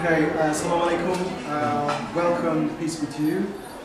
Okay, assalamu alaikum. Welcome, peace be to you.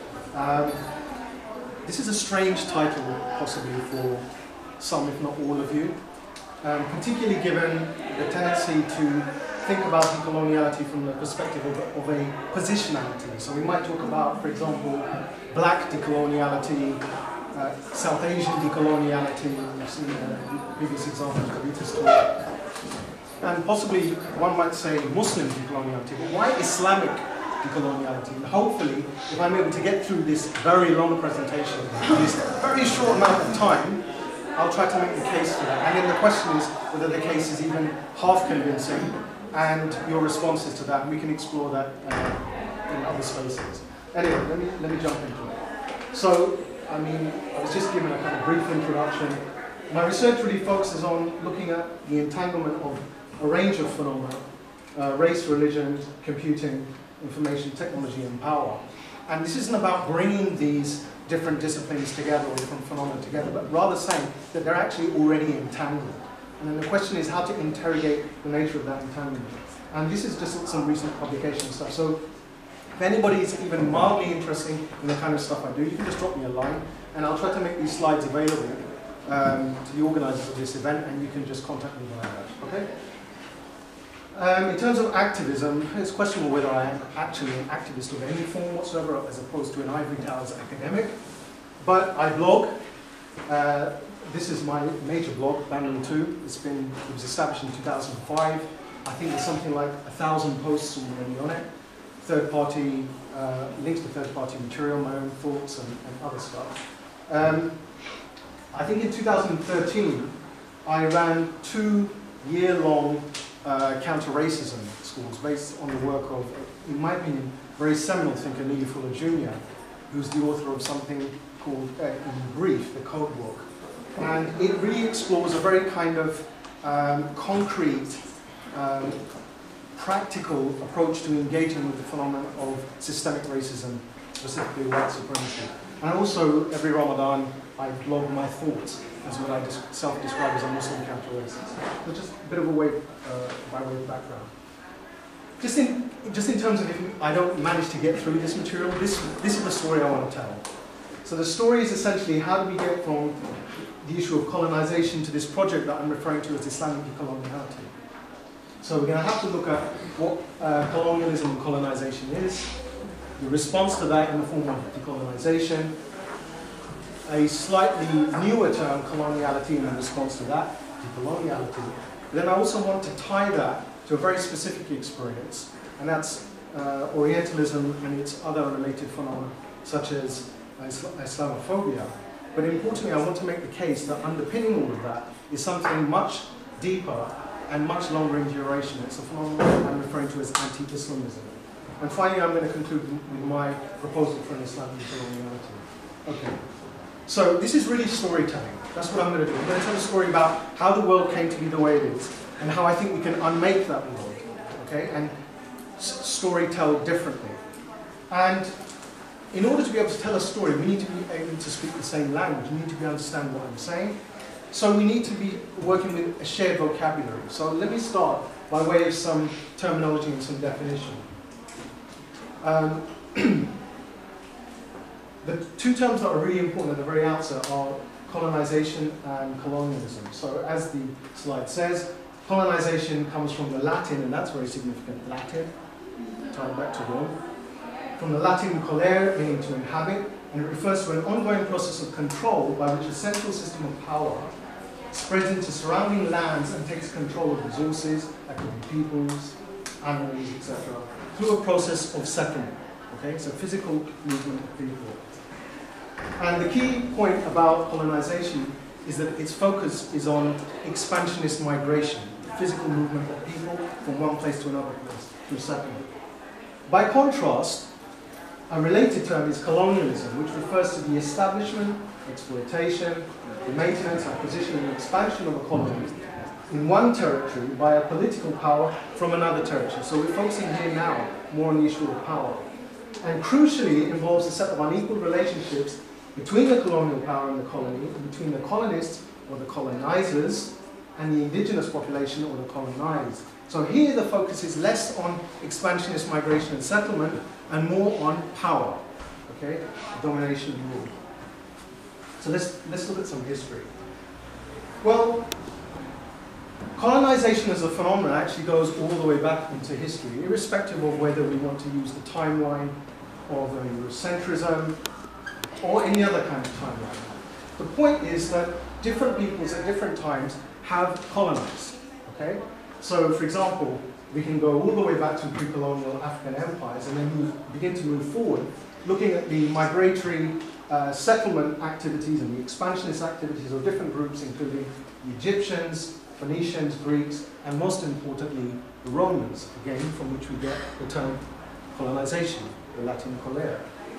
This is a strange title, possibly for some, if not all of you, particularly given the tendency to think about decoloniality from the perspective of a positionality. So we might talk about, for example, black decoloniality, South Asian decoloniality. We've seen previous examples of Rita's talk. And possibly one might say Muslim decoloniality, but why Islamic decoloniality? And hopefully, if I'm able to get through this very long presentation in this very short amount of time, I'll try to make the case for that. And then the question is whether the case is even half convincing, and your responses to that, and we can explore that in other spaces. Anyway, let me jump into it. So, I was just given a kind of brief introduction. My research really focuses on looking at the entanglement of a range of phenomena, race, religion, computing, information, technology, and power. And this isn't about bringing these different disciplines together or different phenomena together, but rather saying that they're actually already entangled. And then the question is how to interrogate the nature of that entanglement. And this is just some recent publication stuff. So if anybody is even mildly interested in the kind of stuff I do, you can just drop me a line, and I'll try to make these slides available to the organisers of this event, and you can just contact me via that, okay? In terms of activism, it's questionable whether I am actually an activist of any form whatsoever, as opposed to an ivory towers academic. But I blog. This is my major blog, Birmingham 2. It was established in 2005. I think there's something like 1,000 posts already on it. Third-party links to third-party material, my own thoughts, and other stuff. I think in 2013, I ran 2 year-long counter-racism schools based on the work of, in my opinion, very seminal thinker Neely Fuller Jr., who's the author of something called, in brief, the Code Book. And it really explores a very kind of concrete, practical approach to engaging with the phenomenon of systemic racism, specifically white supremacy. And also, every Ramadan, I blog my thoughts as what I self-describe as a Muslim counter-racist. So just a bit of a way, by way of background. Just in terms of if I don't manage to get through this material, this is the story I want to tell. So the story is essentially how do we get from the issue of colonization to this project that I'm referring to as Islamic Decoloniality. So we're going to have to look at what colonialism and colonization is, the response to that in the form of decolonization, a slightly newer term, coloniality, in response to that, decoloniality. Then I also want to tie that to a very specific experience, and that's Orientalism and its other related phenomena, such as Islamophobia. But importantly, I want to make the case that underpinning all of that is something much deeper and much longer in duration. It's a phenomenon I'm referring to as anti-Islamism. And finally, I'm going to conclude with my proposal for an Islamic decoloniality. Okay. So this is really storytelling. That's what I'm going to do. I'm going to tell a story about how the world came to be the way it is, and how I think we can unmake that world, okay, and story tell differently. And in order to be able to tell a story, we need to be able to speak the same language. We need to be understand what I'm saying. So we need to be working with a shared vocabulary. So let me start by way of some terminology and some definition. The 2 terms that are really important at the very outset are colonization and colonialism. So as the slide says, colonization comes from the Latin, and that's very significant, Latin, tied back to Rome. From the Latin colere, meaning to inhabit, and it refers to an ongoing process of control by which a central system of power spreads into surrounding lands and takes control of resources, that could be peoples, animals, etc., through a process of settlement. Okay, so physical movement of people. And the key point about colonization is that its focus is on expansionist migration, physical movement of people from one place to another place through settlement. By contrast, a related term is colonialism, which refers to the establishment, exploitation, the maintenance, acquisition, and expansion of a colony in one territory by a political power from another territory. So we're focusing here now more on the issue of power. And crucially, it involves a set of unequal relationships between the colonial power and the colony, and between the colonists or the colonizers and the indigenous population or the colonized. So here the focus is less on expansionist migration and settlement and more on power, okay, domination and rule. So let's look at some history. Well, colonization as a phenomenon actually goes all the way back into history, irrespective of whether we want to use the timeline of Eurocentrism or any other kind of timeline. The point is that different peoples at different times have colonized, okay? So, for example, we can go all the way back to pre-colonial African empires and then begin to move forward, looking at the migratory settlement activities and the expansionist activities of different groups, including the Egyptians, Phoenicians, Greeks, and most importantly, the Romans, again, from which we get the term colonization, the Latin colere.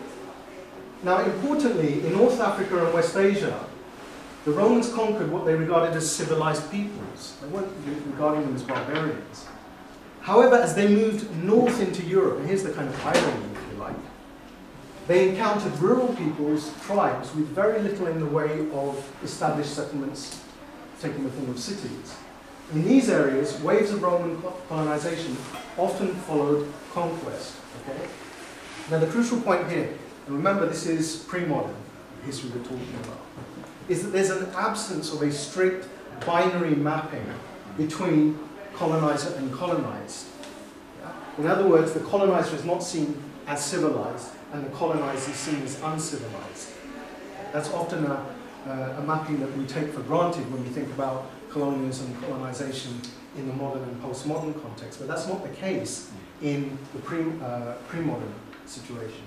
Now, importantly, in North Africa and West Asia, the Romans conquered what they regarded as civilized peoples. They weren't regarding them as barbarians. However, as they moved north into Europe, and here's the kind of irony, if you like, they encountered rural peoples, tribes, with very little in the way of established settlements taking the form of cities. In these areas, waves of Roman colonization often followed conquest. Okay? Now, the crucial point here, and remember this is pre-modern history we're talking about, is that there's an absence of a strict binary mapping between colonizer and colonized. Yeah? In other words, the colonizer is not seen as civilized, and the colonized is seen as uncivilized. That's often a mapping that we take for granted when we think about colonialism and colonization in the modern and postmodern context, but that's not the case in the pre-modern situation.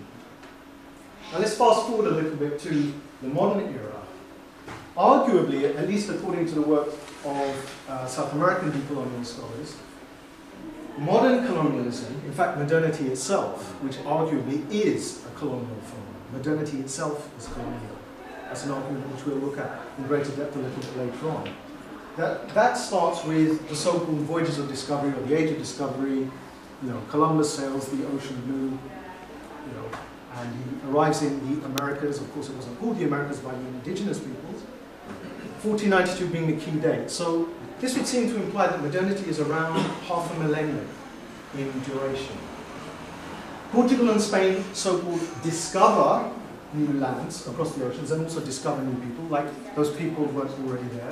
Now let's fast forward a little bit to the modern era. Arguably, at least according to the work of South American decolonial scholars, modern colonialism, in fact modernity itself, which arguably is a colonial phenomenon, modernity itself is colonial. That's an argument which we'll look at in greater depth a little bit later on. That starts with the so-called voyages of discovery or the age of discovery. You know, Columbus sails the ocean blue, you know, and he arrives in the Americas. Of course, it wasn't called the Americas by the indigenous peoples. 1492 being the key date. So this would seem to imply that modernity is around half a millennium in duration. Portugal and Spain so-called discover new lands across the oceans and also discover new people, like those people weren't already there.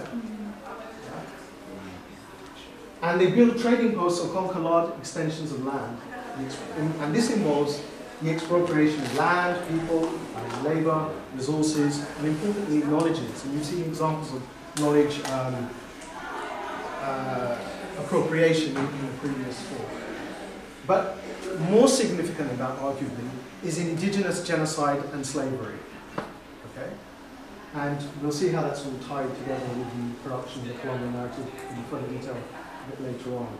And they build trading posts or conquer large extensions of land. And this involves the expropriation of land, people, labor, resources, and importantly, knowledges. And you've seen examples of knowledge appropriation in the previous talk. But more significant than that, arguably, is indigenous genocide and slavery. Okay? And we'll see how that's all tied together with the production of the colonial narrative in further detail a bit later on.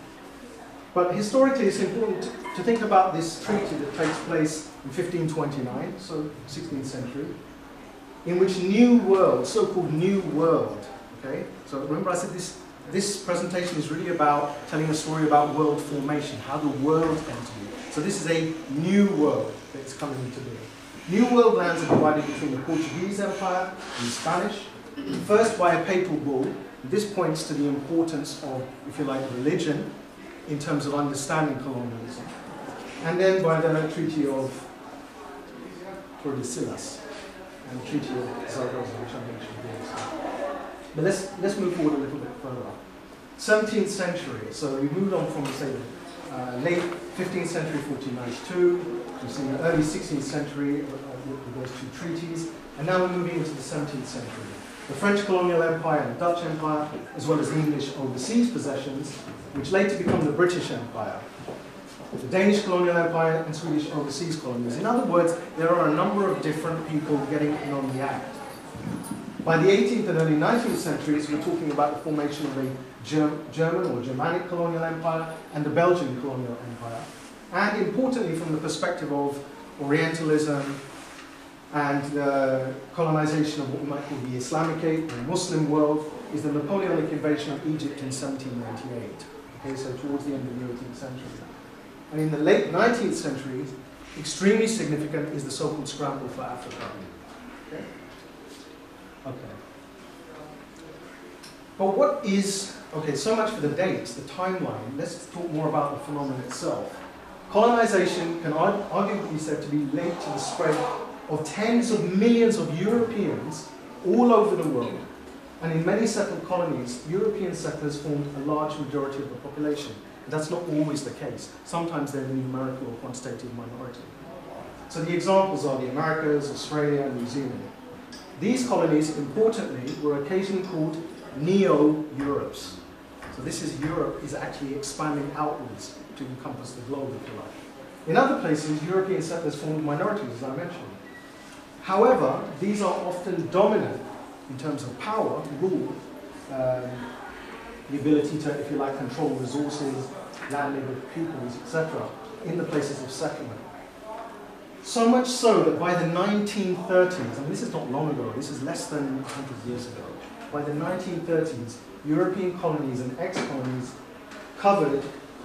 But historically, it's important to think about this treaty that takes place in 1529, so 16th century, in which New World, so-called New World, okay? So remember I said this presentation is really about telling a story about world formation, how the world came to be. So this is a new world that's coming into being. New World lands are divided between the Portuguese Empire and the Spanish, first by a papal bull. This points to the importance of, if you like, religion in terms of understanding colonialism. And then by the Treaty of Tordesillas and Treaty of Zaragoza, which I mentioned here. But let's move forward a little bit further. 17th century, so we moved on from, say, late 15th century, 1492, we've seen the early 16th century with those two treaties, and now we're moving into the 17th century. The French colonial empire and the Dutch empire, as well as the English overseas possessions, which later become the British Empire. The Danish colonial empire and Swedish overseas colonies. In other words, there are a number of different people getting in on the act. By the 18th and early 19th centuries, we're talking about the formation of a German or Germanic colonial empire and the Belgian colonial empire. And importantly, from the perspective of Orientalism and the colonization of what we might call the Islamic or Muslim world, is the Napoleonic invasion of Egypt in 1798. Okay, so towards the end of the 18th century. And in the late 19th century, extremely significant is the so-called scramble for Africa. Okay? Okay. But what is, okay, so much for the dates, the timeline. Let's talk more about the phenomenon itself. Colonization can arguably be said to be linked to the spread of tens of millions of Europeans all over the world. And in many settled colonies, European settlers formed a large majority of the population. And that's not always the case. Sometimes they're the numerical or quantitative minority. So the examples are the Americas, Australia, and New Zealand. These colonies, importantly, were occasionally called Neo-Europes. So this is Europe is actually expanding outwards to encompass the globe, if you like. In other places, European settlers formed minorities, as I mentioned. However, these are often dominant in terms of power, rule, the ability to, if you like, control resources, land labor, pupils, etc., in the places of settlement. So much so that by the 1930s, and this is not long ago, this is less than 100 years ago, by the 1930s, European colonies and ex-colonies covered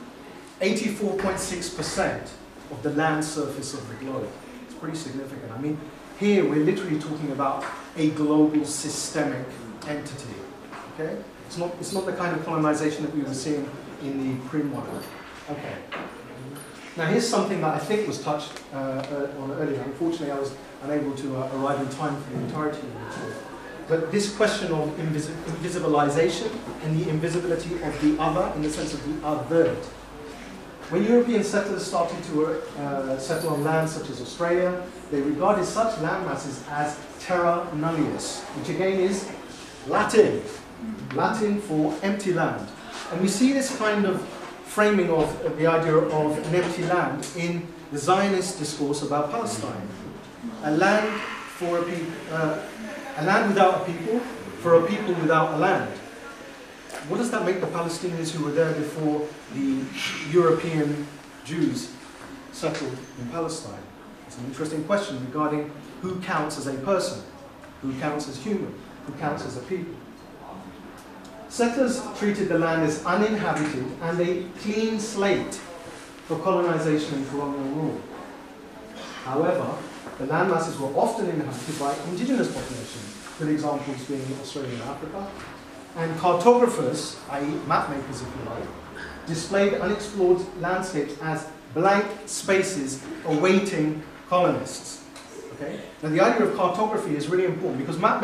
84.6% of the land surface of the globe. It's pretty significant. I mean, here we're literally talking about a global systemic entity. Okay? It's not the kind of colonization that we were seeing in the pre-modern. Okay. Now here's something that I think was touched on earlier. Unfortunately, I was unable to arrive in time for the entirety of the talk. But this question of invisibilization and the invisibility of the other, in the sense of the othered. When European settlers started to settle on lands such as Australia, they regarded such land masses as terra nullius, which again is Latin for empty land. And we see this kind of framing of the idea of an empty land in the Zionist discourse about Palestine. A land for a people, a land without a people, for a people without a land. What does that make the Palestinians who were there before the European Jews settled in Palestine? It's an interesting question regarding who counts as a person, who counts as human, who counts as a people. Settlers treated the land as uninhabited and a clean slate for colonization and colonial rule. However, the land masses were often inhabited by indigenous populations, good examples being Australia and Africa, and cartographers, i.e. map makers if you like, displayed unexplored landscapes as blank spaces awaiting colonists. Okay? Now the idea of cartography is really important because map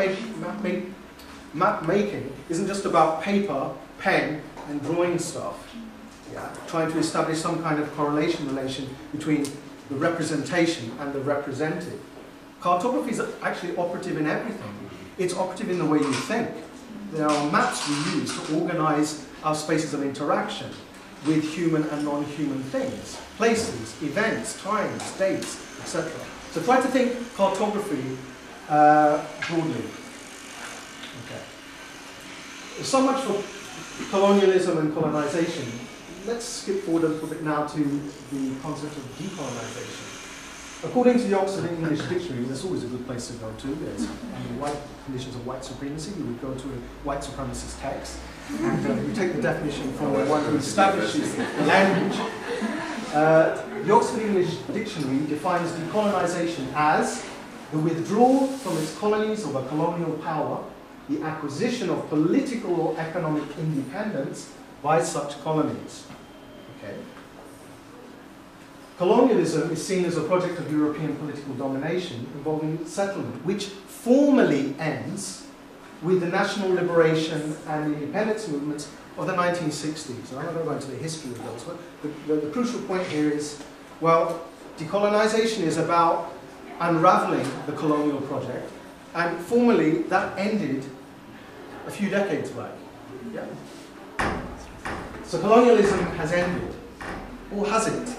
making isn't just about paper, pen, and drawing stuff. Yeah? Trying to establish some kind of correlation relation between the representation and the represented. Cartography is actually operative in everything. It's operative in the way you think. There are maps we use to organize our spaces of interaction with human and non-human things, places, events, times, dates, etc. So try to think cartography broadly. Okay. So much for colonialism and colonization. Let's skip forward a little bit now to the concept of decolonization. According to the Oxford English Dictionary, that's always a good place to go to. There's white conditions of white supremacy. You would go to a white supremacist text, and you take the definition from the one who establishes the language. The Oxford English Dictionary defines decolonization as the withdrawal from its colonies of a colonial power, the acquisition of political or economic independence by such colonies. Okay. Colonialism is seen as a project of European political domination involving settlement, which formally ends with the national liberation and independence movements of the 1960s. And I'm not going to go into the history of those, but the crucial point here is, well, decolonization is about unraveling the colonial project, and formally that ended a few decades back. Yeah. So colonialism has ended, or has it?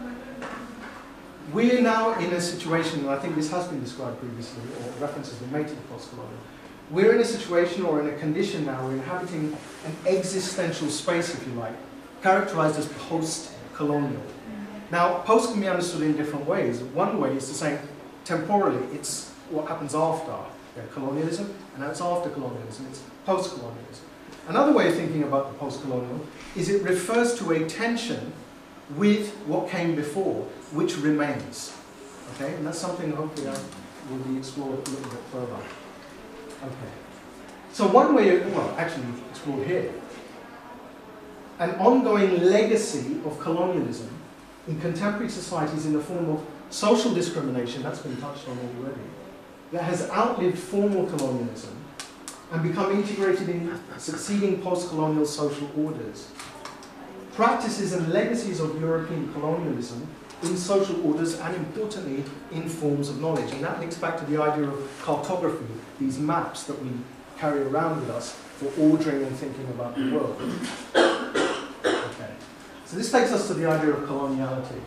We're now in a situation, and I think this has been described previously, or references have been made to the post-colonial. We're in a situation or in a condition now, we're inhabiting an existential space, if you like, characterized as post-colonial. Now, post can be understood in different ways. One way is to say, temporally, it's what happens after colonialism, and now it's after colonialism, it's post-colonialism. Another way of thinking about the post-colonial is it refers to a tension with what came before, which remains. Okay, and that's something hopefully will be explored a little bit further. Okay. So one way, well, actually explored here, an ongoing legacy of colonialism in contemporary societies in the form of social discrimination, that's been touched on already, that has outlived formal colonialism and become integrated in succeeding post-colonial social orders. Practices and legacies of European colonialism in social orders and, importantly, in forms of knowledge. And that links back to the idea of cartography, these maps that we carry around with us for ordering and thinking about the world. Okay. So this takes us to the idea of coloniality.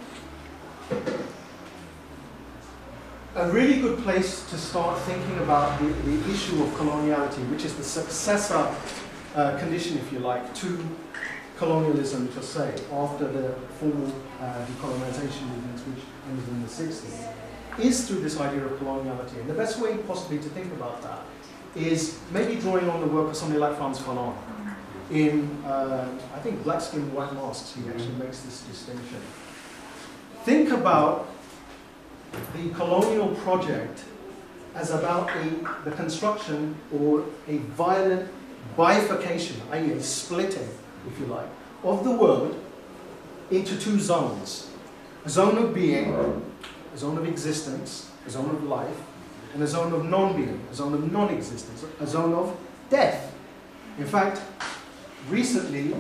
A really good place to start thinking about the issue of coloniality, which is the successor condition, if you like, to colonialism per se, after the formal decolonization movements which ended in the 60s, is through this idea of coloniality. And the best way possibly to think about that is maybe drawing on the work of somebody like Frantz Fanon. In, I think, Black Skin, White Masks, he actually makes this distinction. Think about the colonial project as about the construction or a violent bifurcation, i.e. a splitting, if you like, of the world into two zones. A zone of being, a zone of existence, a zone of life, and a zone of non-being, a zone of non-existence, a zone of death. In fact, recently,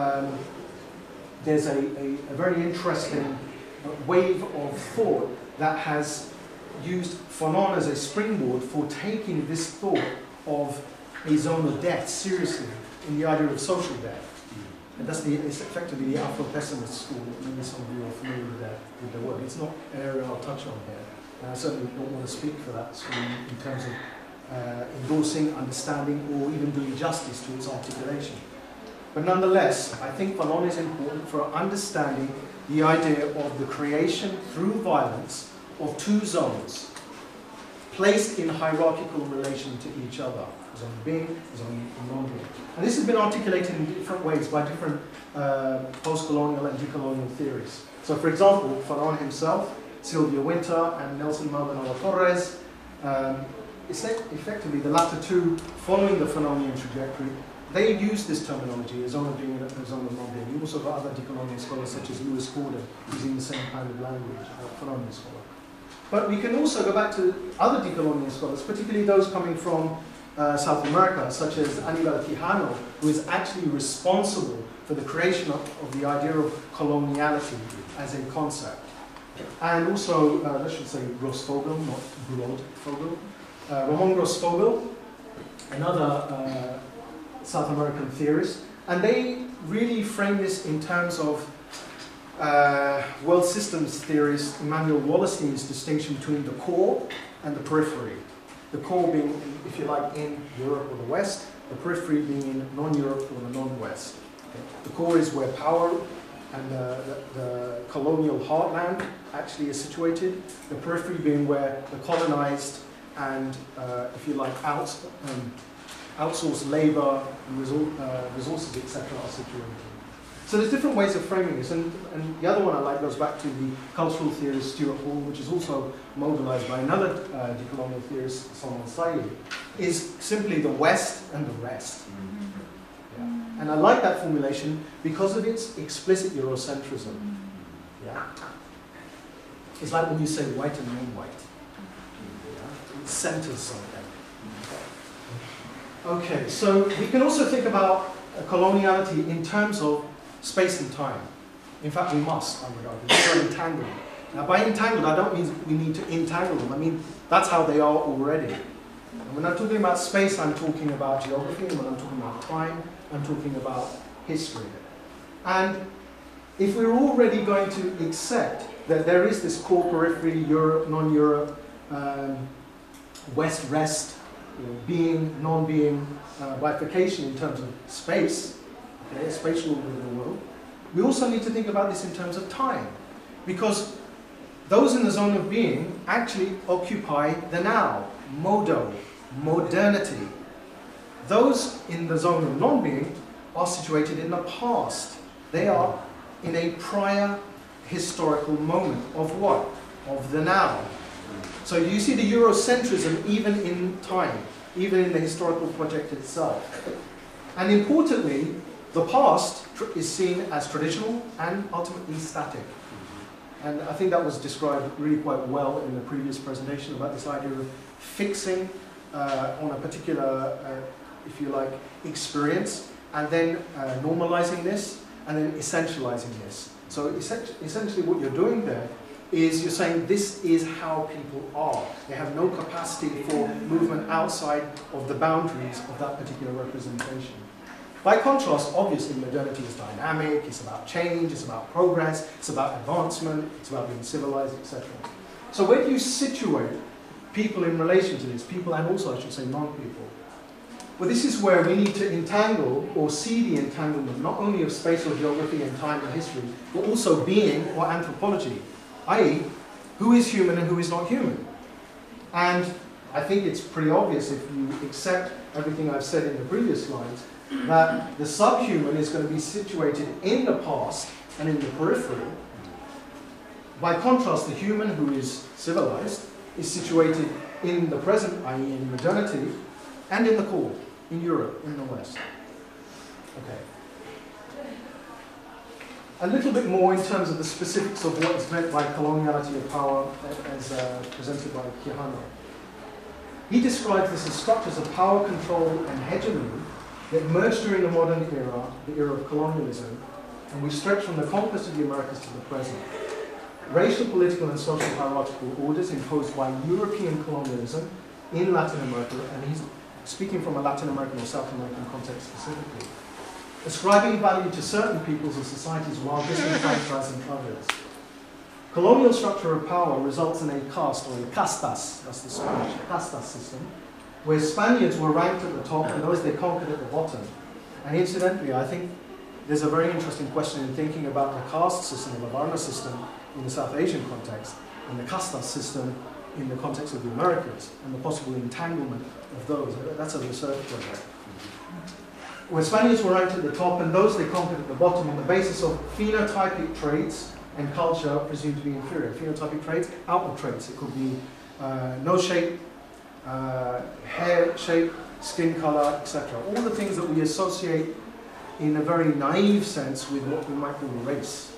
there's a very interesting wave of thought that has used Fanon as a springboard for taking this thought of a zone of death seriously in the idea of social death. And that's it's effectively the Afro-pessimist school. Maybe some of you are familiar with the word. It's not an area I'll touch on here. And I certainly don't want to speak for that school in terms of endorsing, understanding, or even doing justice to its articulation. But nonetheless, I think Fanon is important for understanding the idea of the creation through violence of two zones placed in hierarchical relation to each other. Zone of being, zone of non-being. And this has been articulated in different ways by different post-colonial and decolonial theories. So for example, Fanon himself, Sylvia Winter, and Nelson Maldonado Torres, effectively the latter two, following the Fanonian trajectory, they use this terminology, a zone of being and a zone of non-being. You also got other decolonial scholars such as Lewis Gordon using the same kind of language, Fanonian scholar. But we can also go back to other decolonial scholars, particularly those coming from South America, such as Aníbal Quijano, who is actually responsible for the creation of the idea of coloniality as a concept. And also, I should say Grossfogel, not Broadfogel. Ramon Grossfogel, another South American theorist, and they really frame this in terms of world systems theorist Emmanuel Wallerstein's distinction between the core and the periphery. The core being, if you like, in Europe or the West, the periphery being in non-Europe or the non-West. Okay. The core is where power and the colonial heartland actually is situated. The periphery being where the colonized and, if you like, outsourced labor, resources, etc. are situated. So there's different ways of framing this, and the other one I like goes back to the cultural theorist Stuart Hall, which is also modelized by another decolonial theorist, Salman Said, is simply the West and the rest. Yeah. And I like that formulation because of its explicit Eurocentrism. Yeah. It's like when you say white and non-white. Yeah. It centers something. Okay, so we can also think about coloniality in terms of space and time. In fact, we must, I would argue. They're entangled. Now, by entangled, I don't mean we need to entangle them. I mean, that's how they are already. And when I'm talking about space, I'm talking about geography, and when I'm talking about time, I'm talking about history. And if we're already going to accept that there is this core periphery, Europe, non-Europe, West-Rest, being, non-being, bifurcation in terms of space, okay, spatial order of the world, we also need to think about this in terms of time. Because those in the zone of being actually occupy the now, modo, modernity. Those in the zone of non-being are situated in the past. They are in a prior historical moment of what? Of the now. So you see the Eurocentrism even in time. even in the historical project itself. And importantly, the past is seen as traditional and ultimately static. And I think that was described really quite well in the previous presentation about this idea of fixing on a particular, if you like, experience, and then normalizing this, and then essentializing this. So essentially what you're doing there is you're saying this is how people are. They have no capacity for movement outside of the boundaries of that particular representation. By contrast, obviously modernity is dynamic, it's about change, it's about progress, it's about advancement, it's about being civilized, etc. So where do you situate people in relation to this? People, and also I should say non-people. Well, this is where we need to entangle or see the entanglement not only of spatial geography and time and history, but also being or anthropology, i.e., who is human and who is not human. And I think it's pretty obvious if you accept everything I've said in the previous slides, that the subhuman is going to be situated in the past and in the periphery. By contrast, the human who is civilized is situated in the present, i.e. in modernity, and in the core, in Europe, in the West. Okay. A little bit more in terms of the specifics of what is meant by coloniality of power as presented by Quijano. He describes this as structures of power, control, and hegemony that emerged during the modern era, the era of colonialism, and we stretch from the conquest of the Americas to the present. Racial, political, and social hierarchical orders imposed by European colonialism in Latin America, and he's speaking from a Latin American or South American context specifically, ascribing value to certain peoples or societies while disenfranchising others. Colonial structure of power results in a caste, or a castas, that's the Spanish, castas system, where Spaniards were ranked at the top and those they conquered at the bottom. And incidentally, I think there's a very interesting question in thinking about the caste system, the Varna system, in the South Asian context, and the castas system in the context of the Americas, and the possible entanglement of those. That's a research project. Where Spaniards were ranked at the top and those they conquered at the bottom on the basis of phenotypic traits and culture presumed to be inferior. Phenotypic traits, outward traits. It could be nose shape, hair shape, skin color, etc. All the things that we associate in a very naive sense with what we might call race.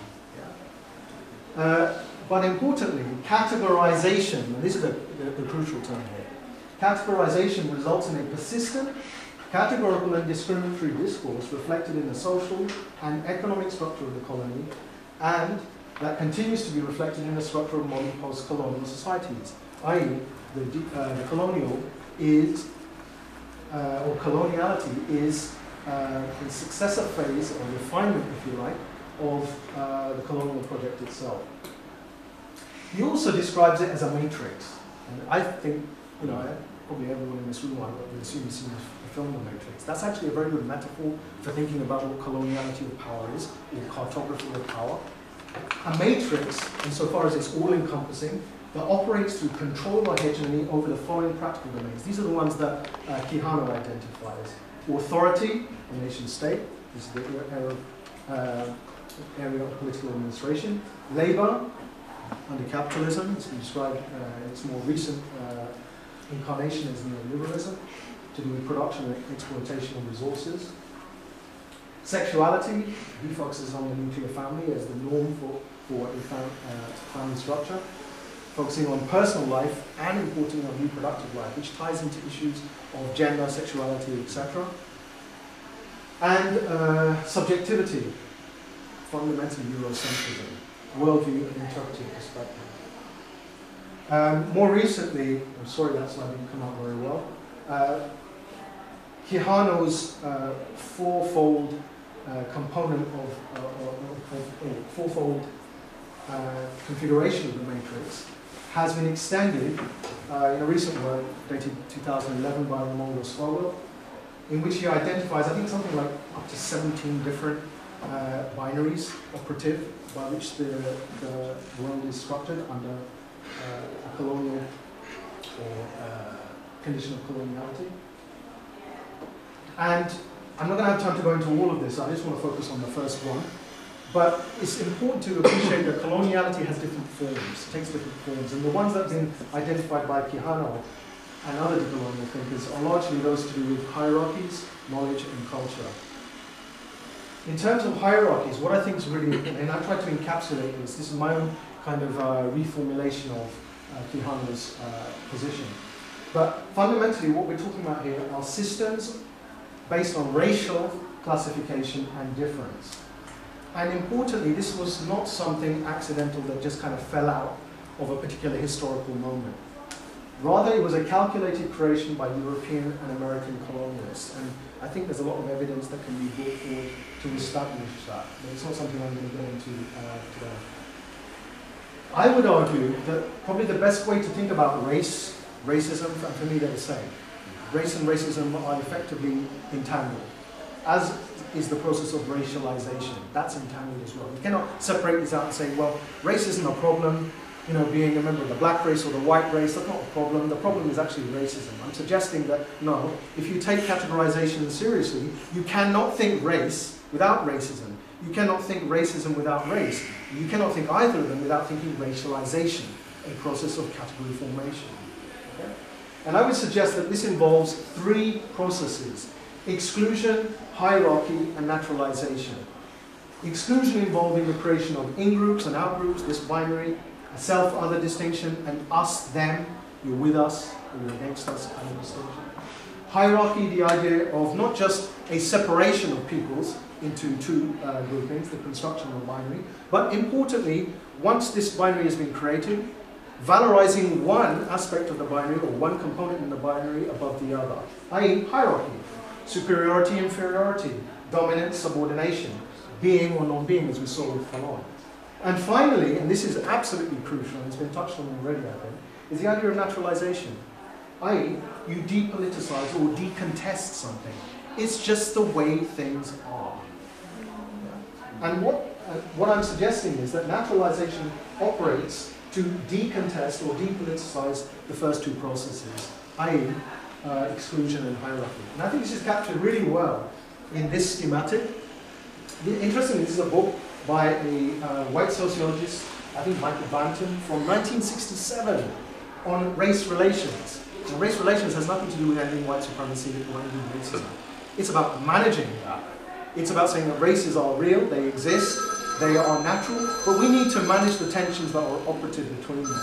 Yeah. But importantly, categorization, and this is the crucial term here, categorization results in a persistent, categorical and discriminatory discourse reflected in the social and economic structure of the colony, and that continues to be reflected in the structure of modern post-colonial societies, i.e. the colonial is, or coloniality is the successor phase or refinement, if you like, of the colonial project itself. He also describes it as a matrix. And I think, you know, probably everyone in this room, I would assume you've seen the film The Matrix. That's actually a very good metaphor for thinking about what coloniality of power is, or cartography of power. A matrix, insofar as it's all-encompassing, that operates through control or hegemony over the following practical domains. These are the ones that Quijano identifies. Authority, the nation-state, this is the area of political administration. Labor, under capitalism, it's been described in its more recent incarnation as neoliberalism, to do with production and exploitation of resources. Sexuality, he focuses on the nuclear family as the norm for a family structure, focusing on personal life and importantly on reproductive life, which ties into issues of gender, sexuality, etc. And subjectivity, fundamentally Eurocentrism, worldview and interpretive perspective. More recently, I'm sorry that slide didn't come out very well, Quijano's fourfold component of fourfold configuration of the matrix has been extended in a recent work dated 2011 by Ramon Rosfollo, in which he identifies, I think, something like up to 17 different binaries operative by which the world is structured under a colonial or condition of coloniality. And I'm not going to have time to go into all of this, I just want to focus on the first one. But it's important to appreciate that coloniality has different forms, takes different forms, and the ones that have been identified by Quijano and other decolonial thinkers are largely those to do with hierarchies, knowledge, and culture. In terms of hierarchies, what I think is really important, and I try to encapsulate this is my own kind of reformulation of Quijano's position. But fundamentally, what we're talking about here are systems based on racial classification and difference. And importantly, this was not something accidental that just kind of fell out of a particular historical moment. Rather, it was a calculated creation by European and American colonialists. And I think there's a lot of evidence that can be brought forward to establish that. But it's not something I'm going to get into today. I would argue that probably the best way to think about racism, and for me they're the same. Race and racism are effectively entangled, as is the process of racialization. That's entangled as well. You cannot separate this out and say, well, race isn't a problem, you know, being a member of the black race or the white race, that's not a problem. The problem is actually racism. I'm suggesting that, no, if you take categorization seriously, you cannot think race without racism. You cannot think racism without race. You cannot think either of them without thinking racialization, a process of category formation. Okay? And I would suggest that this involves three processes: exclusion, hierarchy, and naturalization. Exclusion involving the creation of in-groups and out-groups, this binary, a self-other distinction, and us-them, you're with us, or you're against us kind of distinction. Hierarchy, the idea of not just a separation of peoples into two groupings, the construction of a binary, but importantly, once this binary has been created, valorizing one aspect of the binary or one component in the binary above the other, i.e. hierarchy, superiority, inferiority, dominance, subordination, being or non-being, as we saw with Fanon. And finally, and this is absolutely crucial, and it's been touched on already, I think, is the idea of naturalization, i.e. you depoliticize or decontest something. It's just the way things are. And what I'm suggesting is that naturalization operates to decontest or depoliticize the first two processes, i.e. Exclusion and hierarchy. And I think this is captured really well in this schematic. Interestingly, this is a book by a white sociologist, I think Michael Banton, from 1967 on race relations. And race relations has nothing to do with ending white supremacy or ending racism. It's about managing that. It's about saying that races are real, they exist, they are natural, but we need to manage the tensions that are operative between them.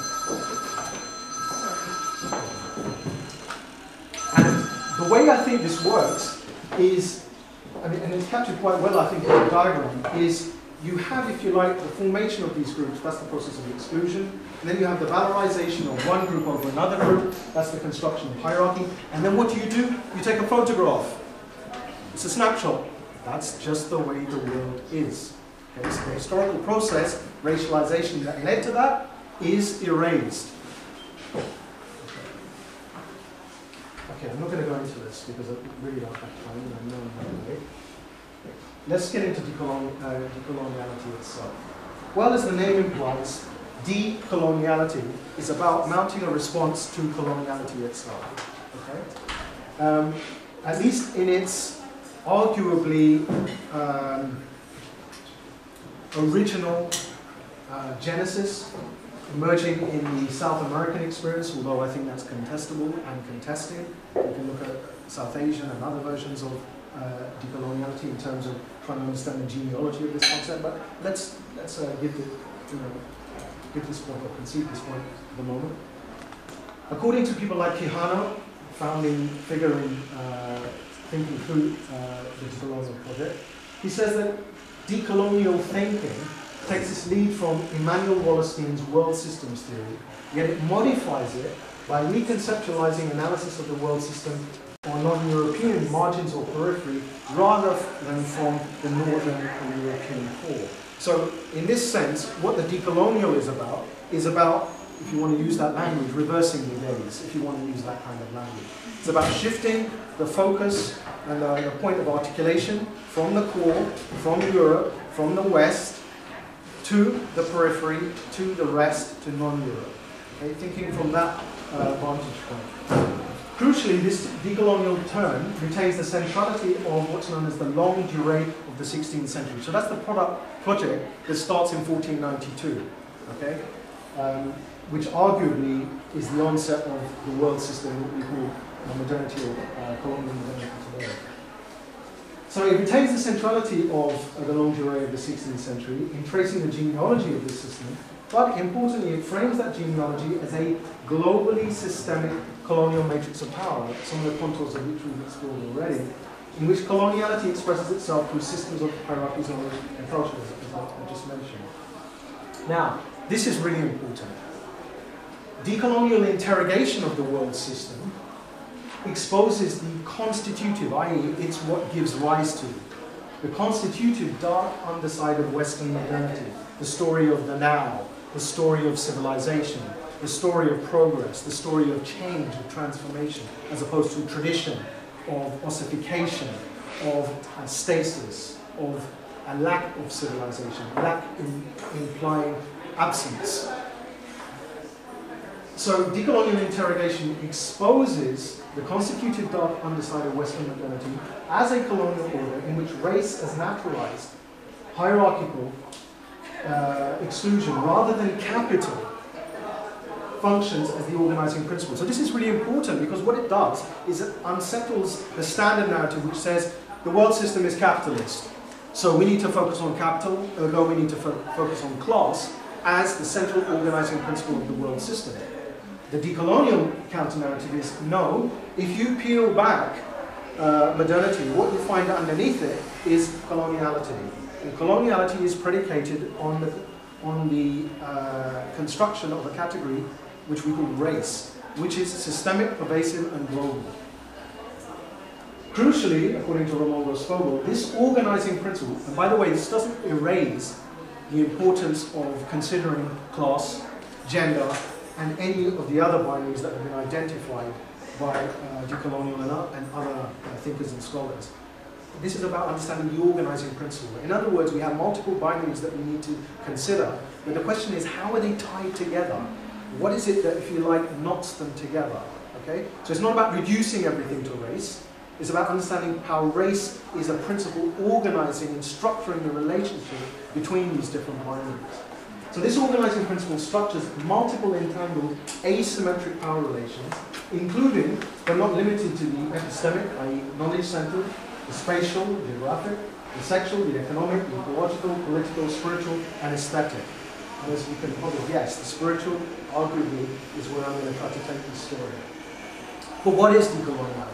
And the way I think this works is, I mean, and it's captured quite well, I think, in the diagram, is you have, if you like, the formation of these groups, that's the process of exclusion, and then you have the valorization of one group over another group, that's the construction of hierarchy, and then what do? You take a photograph. It's a snapshot. That's just the way the world is. Okay, so the historical process, racialization that led to that, is erased. Okay, I'm not going to go into this because I really don't have time, and I know I'm not away. Let's get into decoloniality itself. Well, as the name implies, decoloniality is about mounting a response to coloniality itself. Okay? At least in its arguably original genesis, emerging in the South American experience, although I think that's contestable and contested. You can look at South Asian and other versions of decoloniality in terms of trying to understand the genealogy of this concept. But let's give this point or concede this point at the moment. According to people like Quijano, founding figure in thinking through the decolonial project, he says that decolonial thinking takes its lead from Immanuel Wallerstein's world systems theory, yet it modifies it by reconceptualizing analysis of the world system on non-European margins or periphery rather than from the northern European core. So in this sense, what the decolonial is about, if you want to use that language, reversing the gaze, if you want to use that kind of language. It's about shifting the focus and the point of articulation from the core, from Europe, from the West, to the periphery, to the rest, to non-Europe. Okay? Thinking from that vantage point. Crucially, this decolonial turn retains the centrality of what's known as the longue durée of the 16th century. So that's the project that starts in 1492. Okay? which arguably is the onset of the world system that we call modernity or colonial modernity today. So it retains the centrality of the longue durée of the 16th century in tracing the genealogy of this system, but importantly it frames that genealogy as a globally systemic colonial matrix of power, some of the contours of which we've explored already, in which coloniality expresses itself through systems of hierarchies, knowledge and culture, as I just mentioned. Now, this is really important. Decolonial interrogation of the world system exposes the constitutive, i.e. it's what gives rise to, the constitutive dark underside of Western modernity, the story of the now, the story of civilization, the story of progress, the story of change, of transformation, as opposed to tradition, of ossification, of stasis, of a lack of civilization, lack implying absence. So decolonial interrogation exposes the constitutive dark underside of Western modernity as a colonial order in which race as naturalized, hierarchical exclusion rather than capital functions as the organizing principle. So this is really important because what it does is it unsettles the standard narrative which says the world system is capitalist. So we need to focus on capital, ergo we need to focus on class as the central organizing principle of the world system. The decolonial counter-narrative is, no, if you peel back modernity, what you find underneath it is coloniality. And coloniality is predicated on the construction of a category which we call race, which is systemic, pervasive, and global. Crucially, according to Ramon Rosfogo, this organizing principle, and by the way, this doesn't erase the importance of considering class, gender, and any of the other binaries that have been identified by decolonial and other thinkers and scholars. This is about understanding the organizing principle. In other words, we have multiple binaries that we need to consider, but the question is, how are they tied together? What is it that, if you like, knots them together? Okay? So it's not about reducing everything to race, it's about understanding how race is a principle organizing and structuring the relationship between these different binaries. So this organizing principle structures multiple entangled asymmetric power relations, including, but not limited to, the epistemic, i.e. knowledge-centered, the spatial, the geographic, the sexual, the economic, the ecological, political, spiritual, and aesthetic. And as you can probably guess, the spiritual, arguably, is where I'm going to try to take this story. But what is decoloniality?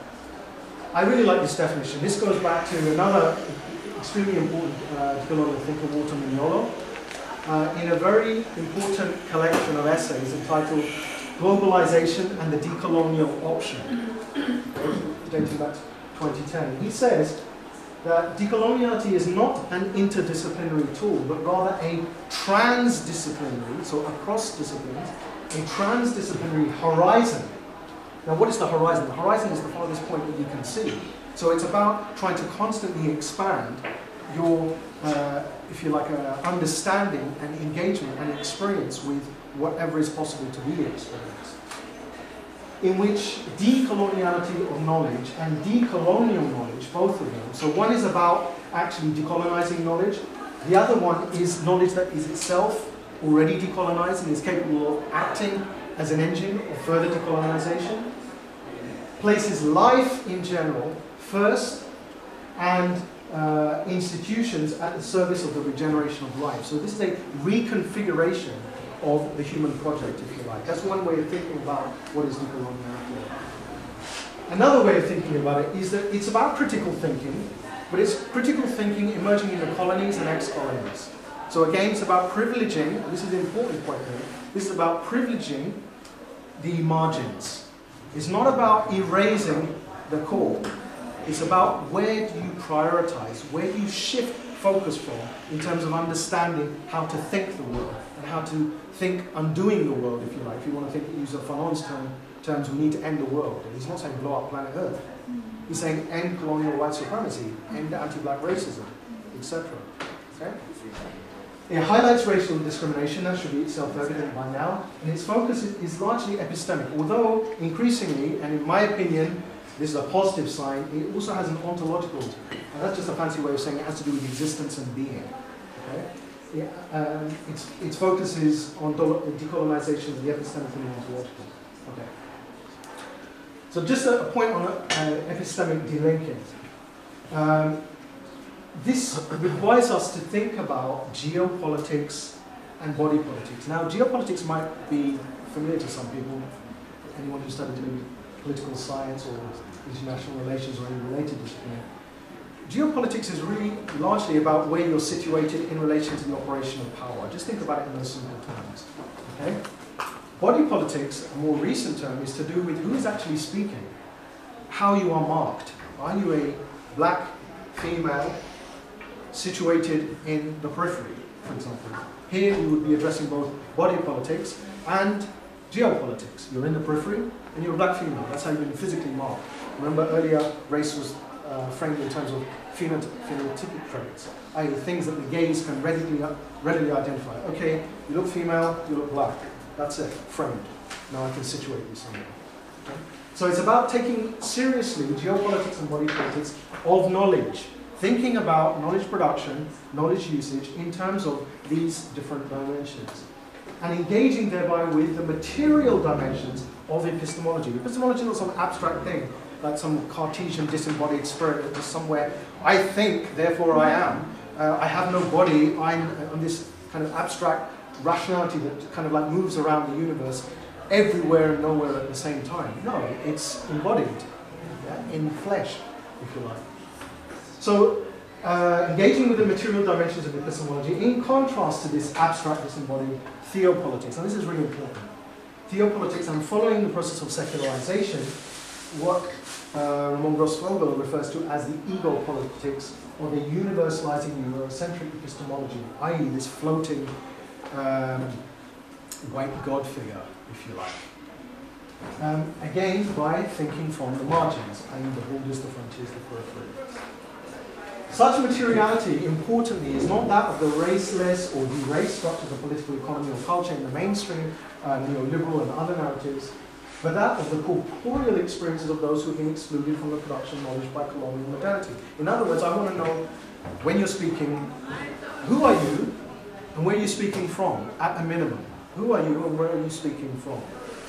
I really like this definition. This goes back to another extremely important decolonial thinker, Walter Mignolo, in a very important collection of essays entitled Globalization and the Decolonial Option, dating back to 2010. He says that decoloniality is not an interdisciplinary tool, but rather a transdisciplinary, so across disciplines, a transdisciplinary horizon. Now, what is the horizon? The horizon is the farthest point that you can see. So it's about trying to constantly expand your, if you like, understanding and engagement and experience with whatever is possible to be experienced. In which decoloniality of knowledge and decolonial knowledge, both of them, so one is about actually decolonizing knowledge, the other one is knowledge that is itself already decolonized and is capable of acting as an engine of further decolonization, places life in general first and institutions at the service of the regeneration of life. So this is a reconfiguration of the human project, if you like. That's one way of thinking about what is decoloniality. Another way of thinking about it is that it's about critical thinking, but it's critical thinking emerging in the colonies and ex-colonies. So again, it's about privileging, and this is an important point here, this is about privileging the margins. It's not about erasing the core. It's about where do you prioritize, where do you shift focus from in terms of understanding how to think the world and how to think undoing the world, if you like. If you want to think, use a Fanon's terms, we need to end the world. And he's not saying blow up planet Earth. He's saying end colonial white supremacy, end anti-black racism, etc. Okay? It highlights racial discrimination, that should be self-evident by now, and its focus is largely epistemic, although increasingly, and in my opinion, this is a positive sign, it also has an ontological, and that's just a fancy way of saying it has to do with existence and being. Okay? its focus is on decolonization of the epistemic and the ontological. Okay. So just a point on epistemic delinking. This requires us to think about geopolitics and body politics. Now, geopolitics might be familiar to some people, anyone who studied political science or international relations or any related discipline. Geopolitics is really largely about where you're situated in relation to the operation of power. Just think about it in those simple terms. Okay? Body politics, a more recent term, is to do with who is actually speaking, how you are marked. Are you a black female situated in the periphery, for example? Here you would be addressing both body politics and geopolitics. You're in the periphery and you're a black female. That's how you've been physically marked. Remember earlier, race was framed in terms of phenotypic traits, i.e. things that the gaze can readily identify. Okay, you look female, you look black. That's it, framed. Now I can situate you somewhere. Okay? So it's about taking seriously geopolitics and body politics of knowledge, thinking about knowledge production, knowledge usage in terms of these different dimensions, and engaging thereby with the material dimensions of epistemology. Epistemology is not some abstract thing, like some Cartesian disembodied spirit that is somewhere, I think, therefore I am. I have no body, I'm on this kind of abstract rationality that kind of like moves around the universe everywhere and nowhere at the same time. No, it's embodied, in flesh, if you like. So, engaging with the material dimensions of epistemology in contrast to this abstract, disembodied theopolitics. And this is really important. Theopolitics, and following the process of secularization, what Ramon Gross-Fogel refers to as the ego politics, or the universalizing Eurocentric epistemology, i.e. this floating white God figure, if you like. Again, by thinking from the margins, i.e. the borders, the frontiers, the periphery. Such materiality, importantly, is not that of the raceless or de-race structures of political economy or culture in the mainstream, neoliberal and other narratives, but that of the corporeal experiences of those who have been excluded from the production of knowledge by colonial modernity. In other words, I want to know, when you're speaking, who are you and where are you speaking from, at a minimum? Who are you and where are you speaking from?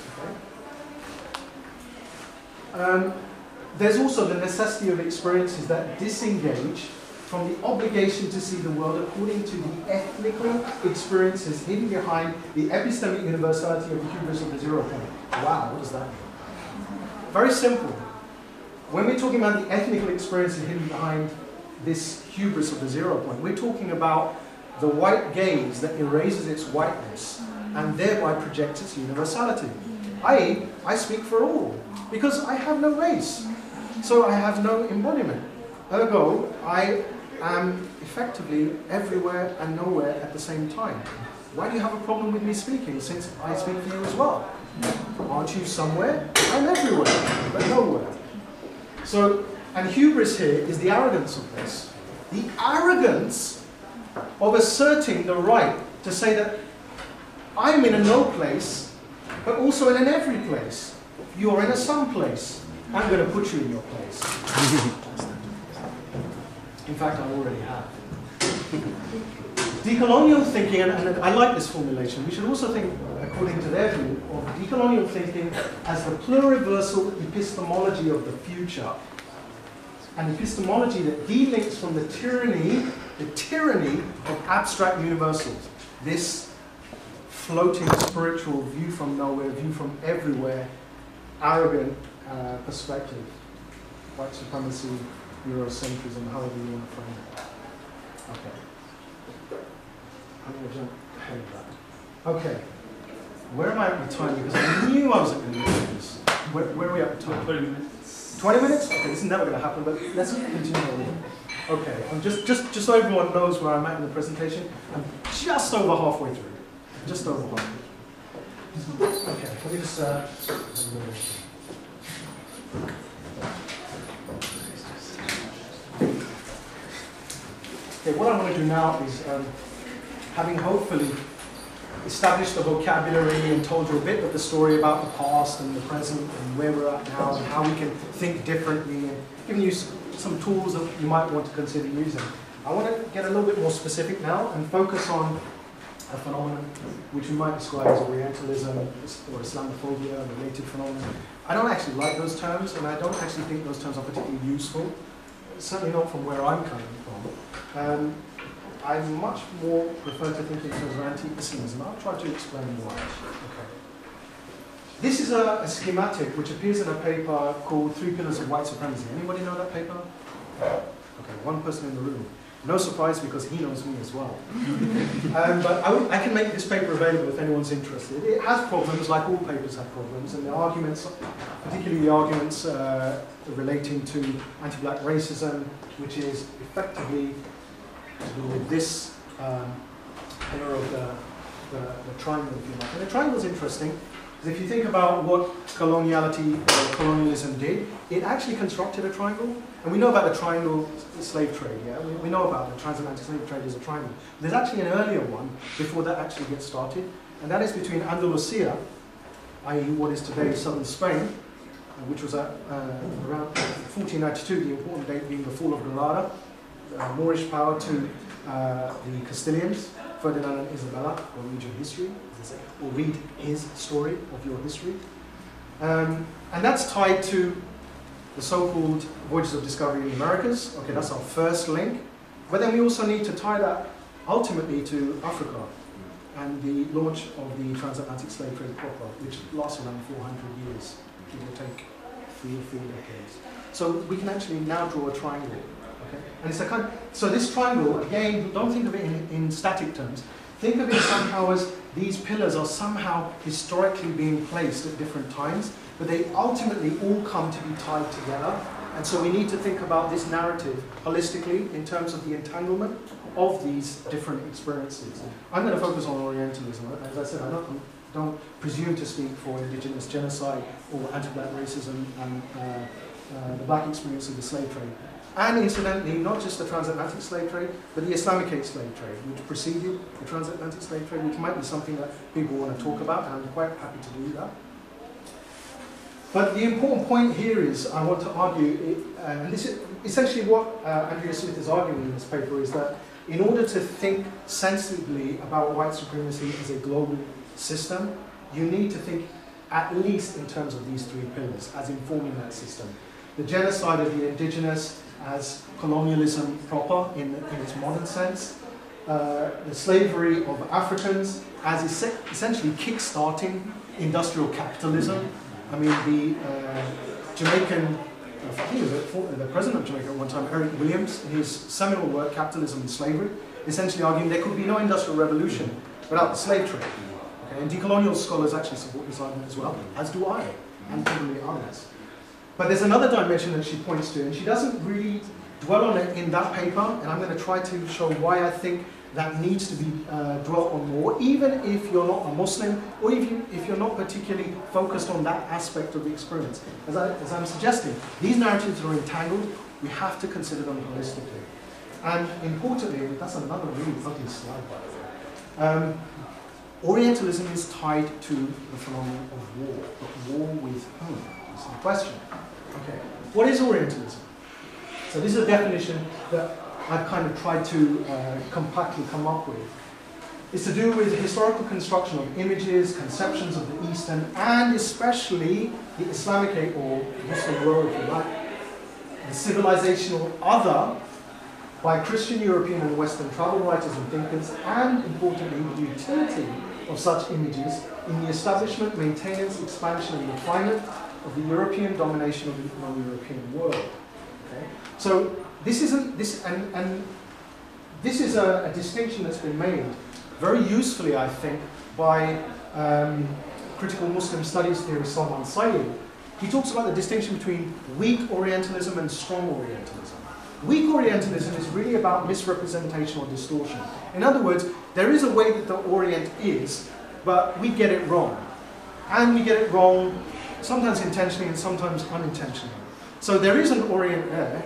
Okay? There's also the necessity of experiences that disengage from the obligation to see the world according to the ethnical experiences hidden behind the epistemic universality of the hubris of the zero point. Wow, what does that mean? Very simple. When we're talking about the ethnical experiences hidden behind this hubris of the zero point, we're talking about the white gaze that erases its whiteness and thereby projects its universality. I speak for all, because I have no race. So I have no embodiment. Ergo, I am effectively everywhere and nowhere at the same time. Why do you have a problem with me speaking, since I speak for you as well? Aren't you somewhere? I'm everywhere, but nowhere. So, and hubris here is the arrogance of this. The arrogance of asserting the right to say that I'm in a no place, but also in an every place. You're in a some place. I'm going to put you in your place. In fact, I already have. Decolonial thinking, and I like this formulation, we should also think, according to their view, of decolonial thinking as the pluriversal epistemology of the future. An epistemology that delinks from the tyranny of abstract universals. This floating spiritual view from nowhere, view from everywhere, arrogant perspective, white supremacy, Eurocentrism, however you want to frame it. Okay. I'm going to jump ahead of that. Okay. Where am I at with time? Because I knew I wasn't going to do this. Where are we at with time? 20 minutes. 20 minutes? Okay, this is never going to happen, but let's continue on. Okay, I'm just so everyone knows where I'm at in the presentation, I'm just over halfway through. Just over halfway through. Okay, let me just... Okay, what I want to do now is, having hopefully established the vocabulary and told you a bit of the story about the past and the present and where we're at now and how we can think differently and giving you some tools that you might want to consider using. I want to get a little bit more specific now and focus on a phenomenon which we might describe as Orientalism or Islamophobia, related phenomenon. I don't actually like those terms, and I don't actually think those terms are particularly useful, certainly not from where I'm coming from. I much more prefer to think in terms of anti-Islamism. I'll try to explain why. Okay. This is a schematic which appears in a paper called 3 Pillars of White Supremacy. Anybody know that paper? Okay, one person in the room. No surprise, because he knows me as well. But I can make this paper available if anyone's interested. It has problems, like all papers have problems, and the arguments, particularly the arguments relating to anti-black racism, which is effectively to do with this pillar of the triangle, if you like. And the triangle is interesting, because if you think about what coloniality or colonialism did, it actually constructed a triangle. And we know about the triangle slave trade, yeah? We know about the transatlantic slave trade as a triangle. There's actually an earlier one before that actually gets started, and that is between Andalusia, i.e. what is today southern Spain, which was around 1492, the important date being the fall of Granada, Moorish power to the Castilians, Ferdinand and Isabella, or read your history, as they say, or read his story of your history. And that's tied to the so-called voyages of discovery in the Americas. Okay, that's our first link. But then we also need to tie that ultimately to Africa and the launch of the transatlantic slave trade proper, which lasts around 400 years, give or take three decades. So we can actually now draw a triangle. Okay? And it's a kind of, so this triangle, again, don't think of it in static terms. Think of it somehow as these pillars are somehow historically being placed at different times, but they ultimately all come to be tied together. And so we need to think about this narrative holistically in terms of the entanglement of these different experiences. I'm going to focus on Orientalism. As I said, I don't presume to speak for indigenous genocide or anti-black racism and the black experience of the slave trade. And incidentally, not just the transatlantic slave trade, but the Islamic slave trade, which preceded the transatlantic slave trade, which might be something that people want to talk about, and I'm quite happy to do that. But the important point here is, I want to argue, and this is essentially what Andrea Smith is arguing in this paper, is that in order to think sensibly about white supremacy as a global system, you need to think at least in terms of these three pillars as informing that system. The genocide of the indigenous as colonialism proper in its modern sense, the slavery of Africans as essentially kick-starting industrial capitalism. I mean, the Jamaican, I think it was the president of Jamaica at one time, Eric Williams, in his seminal work, Capitalism and Slavery, essentially arguing there could be no industrial revolution without the slave trade. Okay? And decolonial scholars actually support this argument as well, as do I, and probably others. But there's another dimension that she points to, and she doesn't really dwell on it in that paper, and I'm going to try to show why I think that needs to be dwelt on more, even if you're not a Muslim, or if you're not particularly focused on that aspect of the experience. As I'm suggesting, these narratives are entangled, we have to consider them holistically. And importantly, that's another really ugly slide, by the way, Orientalism is tied to the phenomenon of war, but war with whom? That's the question. Okay, what is Orientalism? So this is a definition that I've kind of tried to compactly come up with. It's to do with the historical construction of images, conceptions of the Eastern, and especially the Islamic or Muslim world, if you like, the civilizational other by Christian, European, and Western travel writers and thinkers, and importantly, the utility of such images in the establishment, maintenance, expansion, and refinement of the European domination of the non-European world. Okay? So this isn't this, and this is a distinction that's been made very usefully, I think, by critical Muslim studies theorist Salman Sayyid. He talks about the distinction between weak Orientalism and strong Orientalism. Weak Orientalism is really about misrepresentation or distortion. In other words, there is a way that the Orient is, but we get it wrong. And we get it wrong sometimes intentionally and sometimes unintentionally. So there is an Orient there,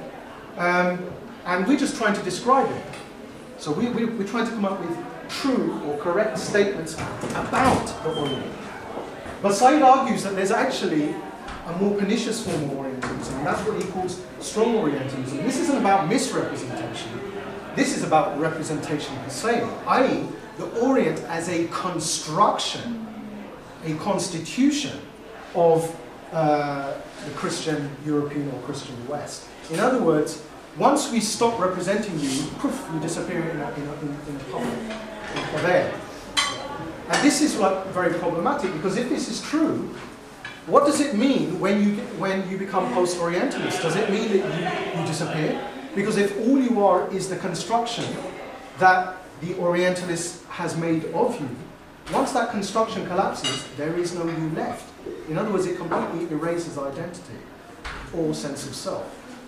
and we're just trying to describe it. So we're trying to come up with true or correct statements about the Orient. But Said argues that there's actually a more pernicious form of Orientalism, and that's what he calls strong Orientalism. This isn't about misrepresentation. this is about representation per se, i.e. the Orient as a construction, a constitution of the Christian European or Christian West. In other words, once we stop representing you, poof, you disappear in a puff of air. And this is very problematic, because if this is true, what does it mean when you become post-Orientalist? Does it mean that you disappear? Because if all you are is the construction that the Orientalist has made of you, once that construction collapses, there is no you left. In other words, it completely erases identity or sense of self.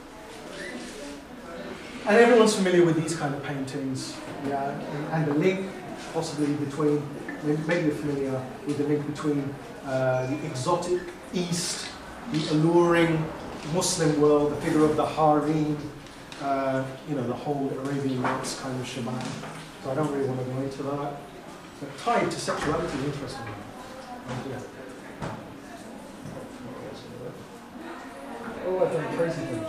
And everyone's familiar with these kind of paintings, yeah, and the link possibly between, maybe you're familiar with the link between the exotic East, the alluring Muslim world, the figure of the harem, you know, the whole Arabian Nights kind of shebang. So I don't really want to go into that. But tied to sexuality, interestingly. Oh, I've done crazy things.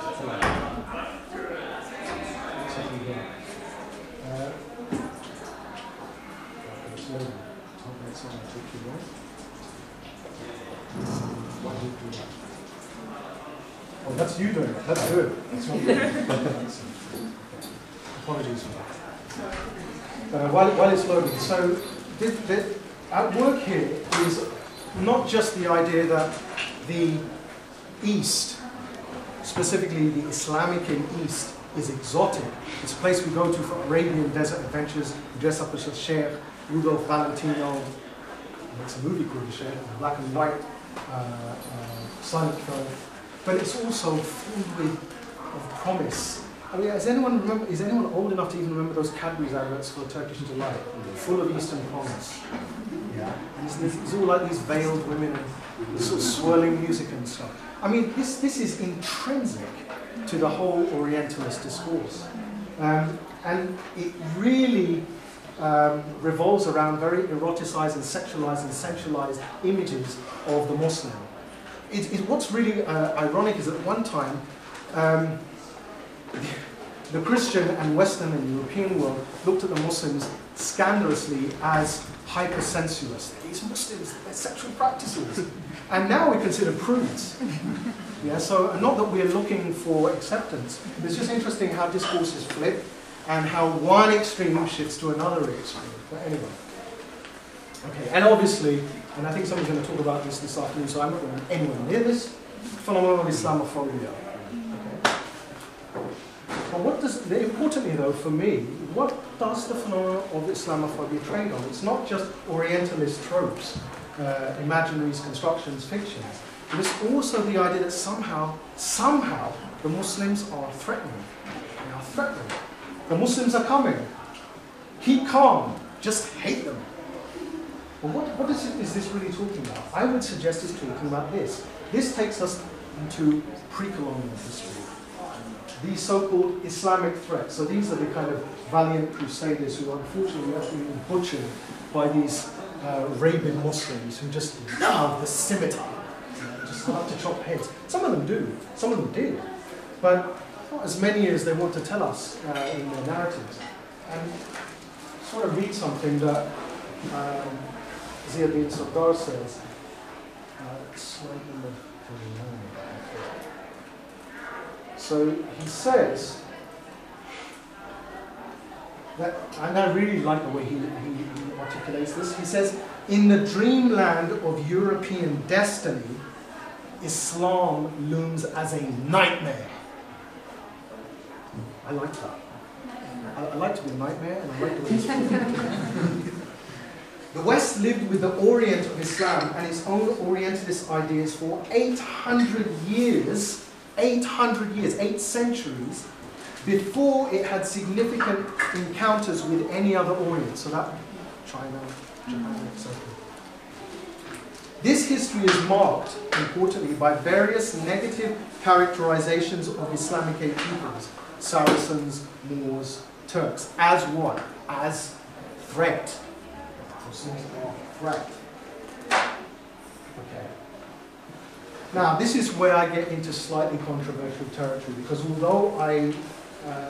Oh, that's you doing it. That's good. That's not good. Apologies for that. While it's loading, so at work here is not just the idea that the East, specifically the Islamic in East, is exotic. It's a place we go to for Arabian desert adventures. We dress up as a sheikh. Rudolph Valentino makes a movie called The Sheikh, a black and white silent film. But it's also filled with promise. I mean, is anyone old enough to even remember those Cadbury's adverts for Turkish Delight? Full of Eastern promise. Yeah. And it's all like these veiled women and sort of swirling music and stuff. I mean, this is intrinsic to the whole Orientalist discourse. And it really revolves around very eroticized and sexualized and sensualized images of the Muslim. What's really ironic is at one time, the Christian and Western and European world looked at the Muslims scandalously as hypersensuous. These Muslims, their sexual practices. And now we consider prudes. Yeah, so not that we're looking for acceptance. It's just interesting how discourses flip and how one extreme shifts to another extreme. But anyway. Okay, and obviously, and I think someone's going to talk about this afternoon, so I'm not going anywhere near this, phenomenon of Islamophobia. Okay. But importantly though, for me, what does the phenomenon of Islamophobia trade on? It's not just Orientalist tropes, imaginaries, constructions, fictions. But it's also the idea that somehow the Muslims are threatening. They are threatening. The Muslims are coming. Keep calm. Just hate them. But what is this really talking about? I would suggest it's talking about this. This takes us into pre-colonial history. These so-called Islamic threats. So these are the kind of valiant crusaders who unfortunately are being butchered by these Arabian Muslims who just love the scimitar. Just love to chop heads. Some of them do. Some of them did. But not as many as they want to tell us in their narratives. And I just want to read something that Ziauddin Sardar says. Slide number 49. So he says that, and I really like the way he articulates this. He says, in the dreamland of European destiny, Islam looms as a nightmare. I like that. I like to be a nightmare, and I like the way he's The West lived with the Orient of Islam and its own Orientalist ideas for 800 years, 8 centuries, before it had significant encounters with any other Orient. So that, China, Japan, etc. This history is marked, importantly, by various negative characterizations of Islamic peoples, Saracens, Moors, Turks, as what? As threat. Threat. Okay. Now, this is where I get into slightly controversial territory, because although I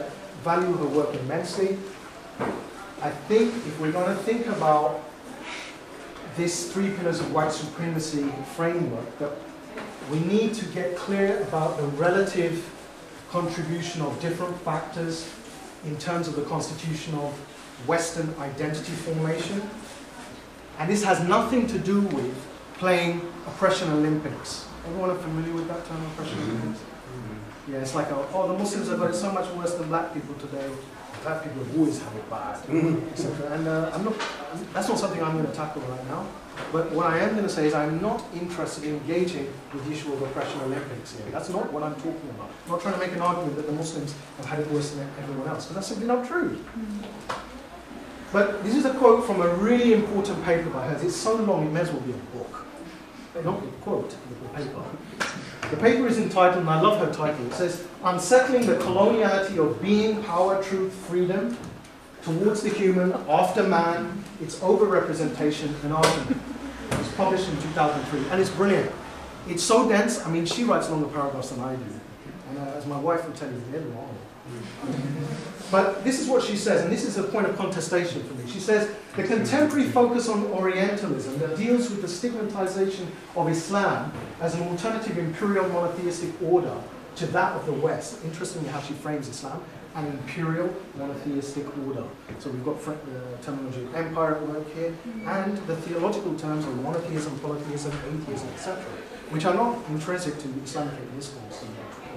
value her work immensely. I think if we're going to think about this 3 pillars of white supremacy framework, that we need to get clear about the relative contribution of different factors in terms of the constitutional Western identity formation. And this has nothing to do with playing Oppression Olympics. Everyone familiar with that term, Oppression Olympics? Yeah, it's like, oh, the Muslims have got it so much worse than black people today. Black people have always had it bad, etc. And that's not something I'm going to tackle right now. But what I am going to say is I'm not interested in engaging with the issue of Oppression Olympics here. That's not what I'm talking about. I'm not trying to make an argument that the Muslims have had it worse than everyone else, because that's simply not true. But this is a quote from a really important paper by hers. It's so long, it may as well be a book. Not a quote, the paper. The paper is entitled, and I love her title, it says, Unsettling the Coloniality of Being, Power, Truth, Freedom Towards the Human, After Man, Its Overrepresentation and Argument. It was published in 2003, and it's brilliant. It's so dense, I mean, she writes longer paragraphs than I do. And as my wife will tell you, they're long. But this is what she says, and this is a point of contestation for me. She says, the contemporary focus on Orientalism that deals with the stigmatization of Islam as an alternative imperial monotheistic order to that of the West. Interestingly how she frames Islam, an imperial monotheistic order. So we've got the terminology of empire at work here, and the theological terms of monotheism, polytheism, atheism, etc., which are not intrinsic to Islamic discourse.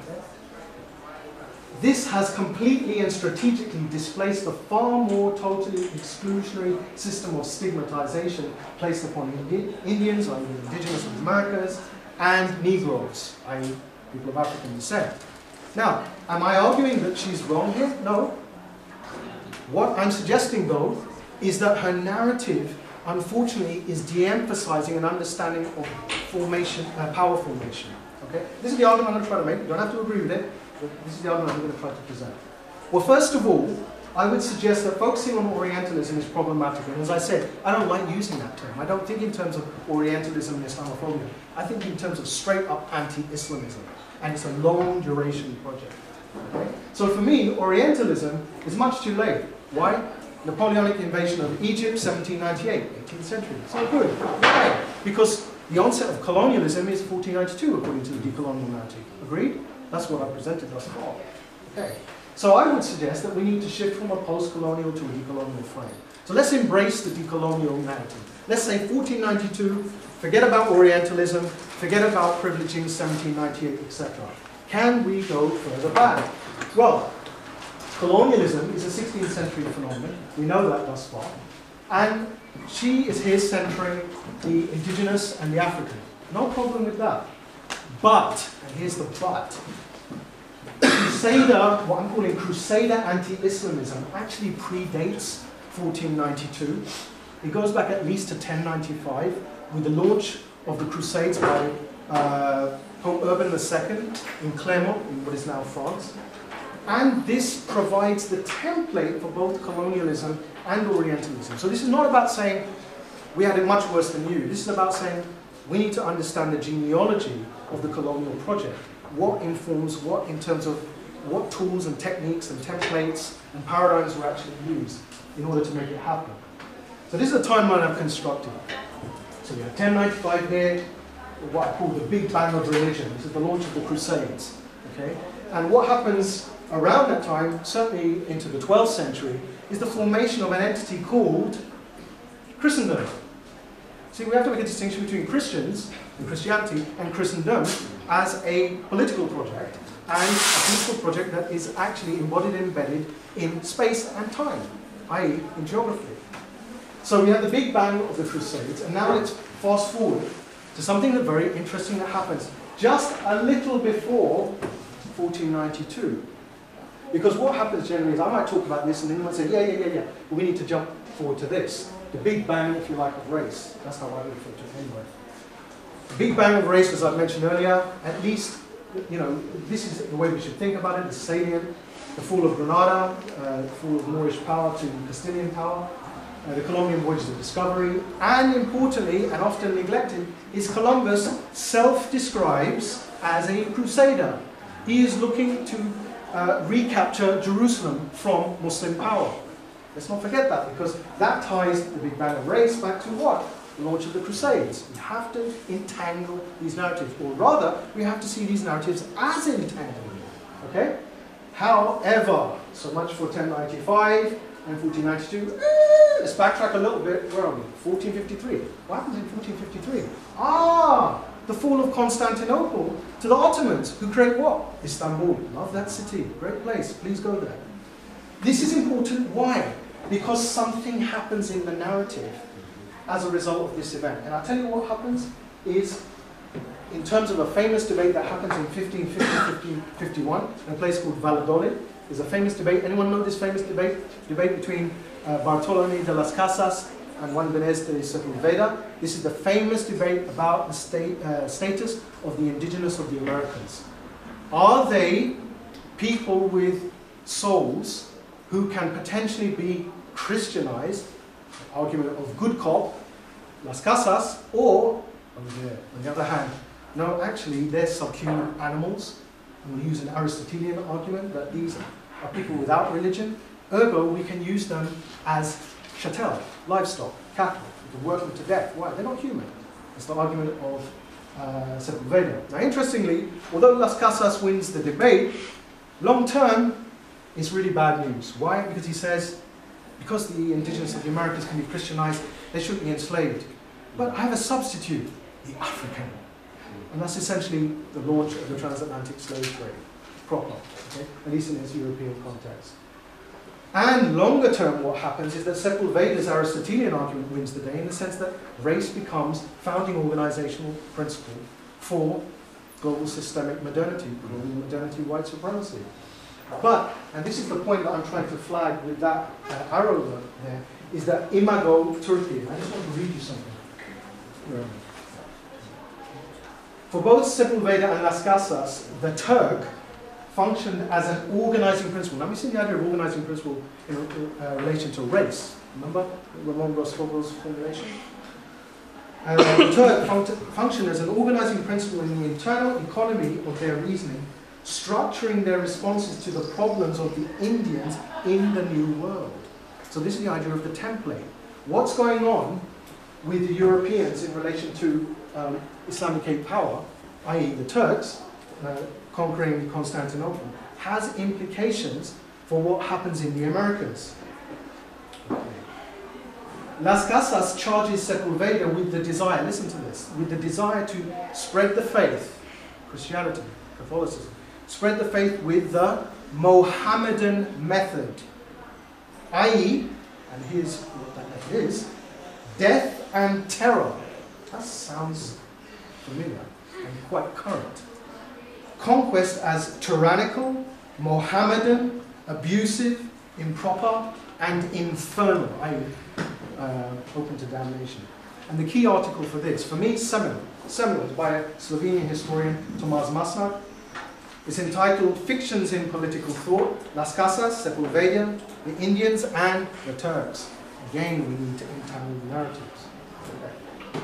This has completely and strategically displaced the far more totally exclusionary system of stigmatization placed upon Indians, i.e. the indigenous of the Americas, and Negroes, i.e. people of African descent. Now, am I arguing that she's wrong here? No. What I'm suggesting, though, is that her narrative, unfortunately, is de-emphasizing an understanding of formation, power formation. Okay? This is the argument I'm trying to make. You don't have to agree with it. This is the argument I'm going to try to present. Well, first of all, I would suggest that focusing on Orientalism is problematic. And as I said, I don't like using that term. I don't think in terms of Orientalism and Islamophobia. I think in terms of straight-up anti-Islamism. And it's a long-duration project. Okay? So for me, Orientalism is much too late. Why? Napoleonic invasion of Egypt, 1798, 18th century. It's not good. Why? Because the onset of colonialism is 1492, according to the decolonial narrative. Agreed? That's what I presented thus far. Okay. So I would suggest that we need to shift from a post-colonial to a decolonial frame. So let's embrace the decolonial narrative. Let's say 1492, forget about Orientalism, forget about privileging 1798, etc. Can we go further back? Well, colonialism is a 16th century phenomenon. We know that thus far. And she is here centering the indigenous and the African. No problem with that. But, and here's the but, Crusader, what I'm calling Crusader anti-Islamism, actually predates 1492. It goes back at least to 1095 with the launch of the Crusades by Pope Urban II in Clermont, in what is now France. And this provides the template for both colonialism and Orientalism. So this is not about saying we had it much worse than you. This is about saying we need to understand the genealogy of the colonial project. What informs what in terms of what tools and techniques and templates and paradigms were actually used in order to make it happen. So this is the timeline I've constructed. So we have 1095 here, what I call the Big Bang of religion. This is the launch of the Crusades. Okay? And what happens around that time, certainly into the 12th century, is the formation of an entity called Christendom. See, we have to make a distinction between Christians and Christianity and Christendom as a political project and a political project that is actually embodied and embedded in space and time, i.e. in geography. So we have the Big Bang of the Crusades, and now let's fast forward to something that's very interesting that happens just a little before 1492. Because what happens generally is I might talk about this and then you might say, yeah, but we need to jump forward to this. The Big Bang, if you like, of race. That's how I refer to it anyway. The Big Bang of race, as I mentioned earlier, at least, you know, this is the way we should think about it, the salient, the fall of Granada, the fall of Moorish power to Castilian power, the Colombian voyages of discovery, and importantly, and often neglected, is Columbus self-describes as a crusader. He is looking to recapture Jerusalem from Muslim power. Let's not forget that, because that ties the Big Bang of race back to what? The launch of the Crusades. We have to entangle these narratives, or rather, we have to see these narratives as entangling. Okay? However, so much for 1095 and 1492. Let's backtrack a little bit. Where are we? 1453. What happens in 1453? The fall of Constantinople to the Ottomans, who create what? Istanbul. Love that city. Great place. Please go there. This is important. Why? Because something happens in the narrative as a result of this event. And I'll tell you what happens is, in terms of a famous debate that happens in 1550-1551 in a place called Valladolid. There's a famous debate. Anyone know this famous debate? Debate between Bartolomé de las Casas and Juan Benez de Sepúlveda. This is the famous debate about the status of the indigenous of the Americas. Are they people with souls who can potentially be Christianized, argument of good cop, Las Casas, or, on the other hand, no, actually, they're subhuman animals. And we'll use an Aristotelian argument that these are people without religion. Ergo, we can use them as chattel, livestock, cattle. We can work them to death. Why? They're not human. It's the argument of Sepúlveda. Now, interestingly, although Las Casas wins the debate, long term, it's really bad news. Why? Because he says, because the indigenous of the Americas can be Christianized, they shouldn't be enslaved. But I have a substitute, the African. And that's essentially the launch of the transatlantic slave trade, proper, okay? At least in its European context. And longer term, what happens is that Sepúlveda's Aristotelian argument wins the day in the sense that race becomes founding organizational principle for global systemic modernity, global modernity, white supremacy. But, and this is the point that I'm trying to flag with that arrow there, is that imago Turkey. I just want to read you something. For both Sepúlveda and Las Casas, the Turk functioned as an organizing principle. Now we see the idea of organizing principle in relation to race. Remember Ramon Roscoe's formulation? The Turk functioned as an organizing principle in the internal economy of their reasoning, structuring their responses to the problems of the Indians in the New World. So this is the idea of the template. What's going on with the Europeans in relation to Islamic power, i.e. the Turks, conquering Constantinople, has implications for what happens in the Americas. Okay. Las Casas charges Sepúlveda with the desire, listen to this, with the desire to spread the faith, Christianity, Catholicism, spread the faith with the Mohammedan method, i.e., and here's what that method is, death and terror. That sounds familiar and quite current. Conquest as tyrannical, Mohammedan, abusive, improper, and infernal, i.e. Open to damnation. And the key article for this, for me, seminal. Seminal is by a Slovenian historian, Tomáš Masnak. It's entitled Fictions in Political Thought, Las Casas, Sepúlveda, the Indians, and the Turks. Again, we need to entangle the narratives. Okay.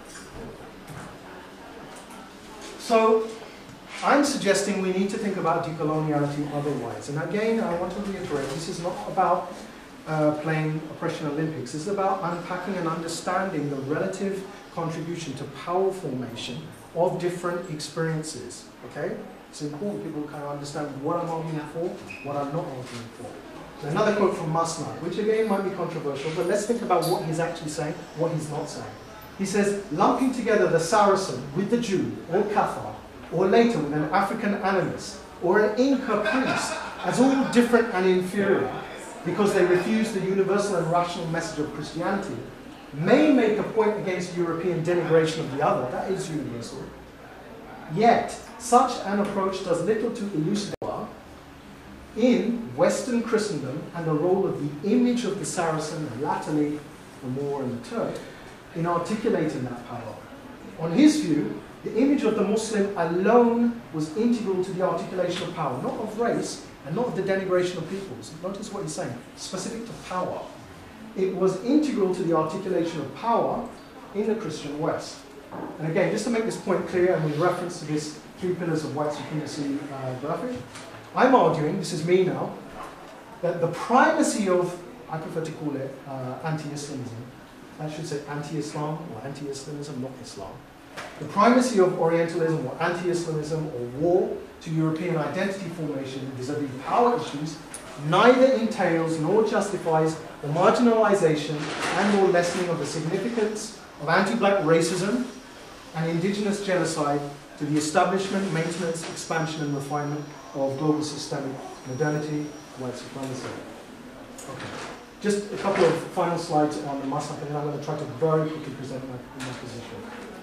So, I'm suggesting we need to think about decoloniality otherwise. And again, I want to reiterate, this is not about playing Oppression Olympics. This is about unpacking and understanding the relative contribution to power formation of different experiences. Okay? It's important people kind of understand what I'm arguing for, what I'm not arguing for. So another quote from Masnak, which again might be controversial, but let's think about what he's actually saying, what he's not saying. He says, lumping together the Saracen with the Jew, or Cathar, or later with an African animist, or an Inca priest, as all different and inferior, because they refuse the universal and rational message of Christianity, may make a point against European denigration of the other, that is universal. Yet, such an approach does little to elucidate in Western Christendom and the role of the image of the Saracen, and latterly the Moor and the Turk, in articulating that power. On his view, the image of the Muslim alone was integral to the articulation of power, not of race and not of the denigration of peoples. Notice what he's saying, specific to power. It was integral to the articulation of power in the Christian West. And again, just to make this point clear, and with reference to this 3 pillars of white supremacy graphic, I'm arguing, this is me now, that the primacy of, I prefer to call it anti-Islamism, I should say anti-Islam or anti-Islamism, not Islam. The primacy of Orientalism or anti-Islamism or war to European identity formation vis-à-vis power issues neither entails nor justifies the marginalization and or lessening of the significance of anti-black racism and indigenous genocide to the establishment, maintenance, expansion and refinement of global systemic modernity, white supremacy. Okay. Just a couple of final slides on the Muslim, and then I'm going to try to very quickly present my position.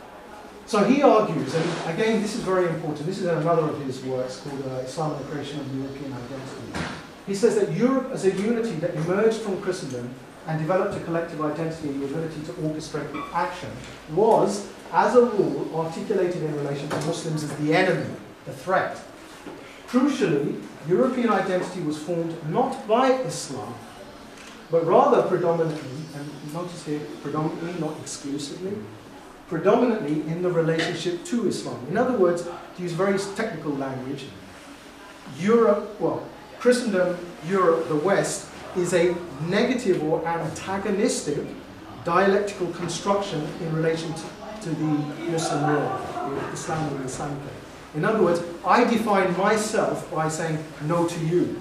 So he argues, and again this is very important, this is another of his works called Islam and the Creation of European Identity. He says that Europe as a unity that emerged from Christendom and developed a collective identity and the ability to orchestrate action was, as a rule, articulated in relation to Muslims as the enemy, the threat. Crucially, European identity was formed not by Islam, but rather predominantly, and notice here, predominantly, not exclusively, predominantly in the relationship to Islam. In other words, to use very technical language, Europe, well, Christendom, Europe, the West, is a negative or antagonistic dialectical construction in relation to the Muslim world, Islam and Islamic. In other words, I define myself by saying no to you.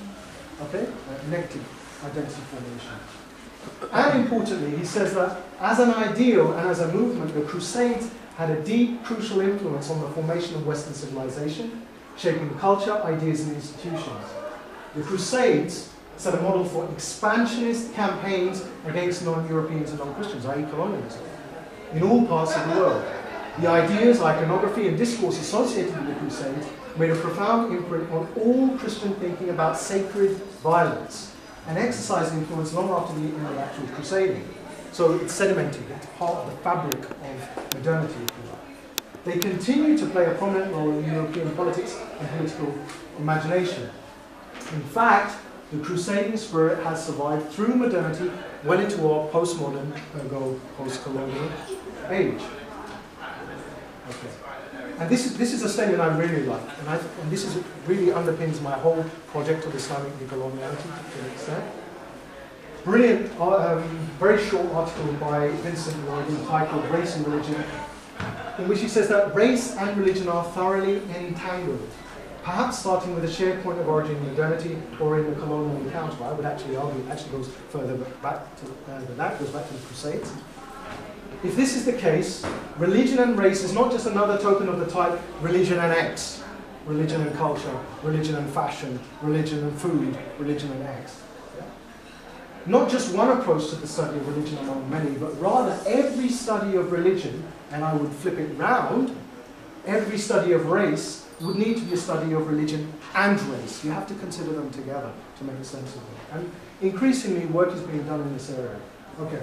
Okay? Negative identity formation. And importantly, he says that as an ideal and as a movement, the Crusades had a deep, crucial influence on the formation of Western civilization, shaping culture, ideas, and institutions. The Crusades set a model for expansionist campaigns against non-Europeans and non-Christians, i.e. colonialism, in all parts of the world. The ideas, iconography, and discourse associated with the Crusades made a profound imprint on all Christian thinking about sacred violence and exercised influence long after the end of actual crusading. So it's sedimented, it's part of the fabric of modernity, if you like. They continue to play a prominent role in European politics and political imagination. In fact, the crusading spirit has survived through modernity well into our postmodern, ergo post-colonial age. Okay. And this is a statement I really like, and this is really underpins my whole project of Islamic decoloniality to an extent. Brilliant, very short article by Vincent Lloyd entitled Race and Religion, in which he says that race and religion are thoroughly entangled, perhaps starting with a shared point of origin in modernity or in the colonial encounter. I would actually argue it actually goes further back than that, goes back to the Crusades. If this is the case, religion and race is not just another token of the type religion and X, religion and culture, religion and fashion, religion and food, religion and X. Yeah? Not just one approach to the study of religion among many, but rather every study of religion, and I would flip it round, every study of race would need to be a study of religion and race. You have to consider them together to make sense of them. And increasingly work is being done in this area. Okay.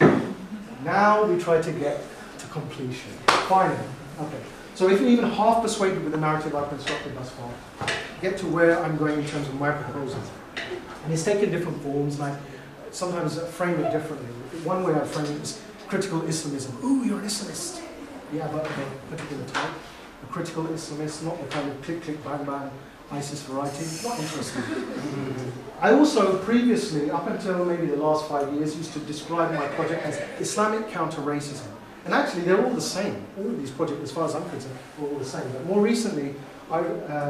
Now we try to get to completion. Finally. Okay. So if you're even half persuaded with the narrative I've constructed thus far, get to where I'm going in terms of my proposals. And it's taken different forms, and I sometimes frame it differently. One way I frame it is critical Islamism. Ooh, you're an Islamist. Yeah, but of a particular type. A critical Islamist, not the kind of click, click, bang, bang, ISIS variety. Not interesting. I also previously, up until maybe the last 5 years, used to describe my project as Islamic counter-racism. And actually, they're all the same. All of these projects, as far as I'm concerned, are all the same. But more recently, I,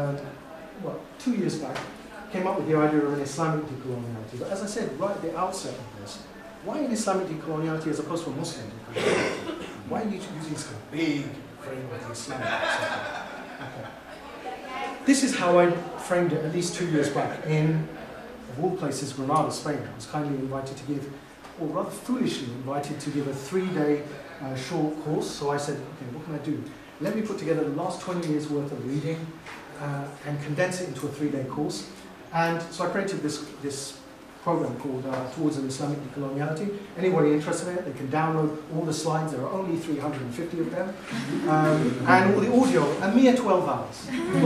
2 years back, came up with the idea of an Islamic decoloniality. But as I said right at the outset of this, why an Islamic decoloniality as opposed to a Muslim decoloniality? Why are you using this kind of big frame of the Islamic? Okay. This is how I framed it at least 2 years back in, of all places, Granada, Spain. I was kindly invited to give, or rather foolishly invited to give a 3-day short course. So I said, okay, what can I do? Let me put together the last 20 years worth of reading and condense it into a 3-day course. And so I created this program called Towards an Islamic Decoloniality. Anybody interested in it, they can download all the slides. There are only 350 of them. And all the audio, a mere 12 hours.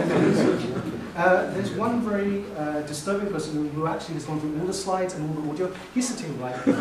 There's one very disturbing person who actually has gone through all the slides and all the audio. He's sitting right there.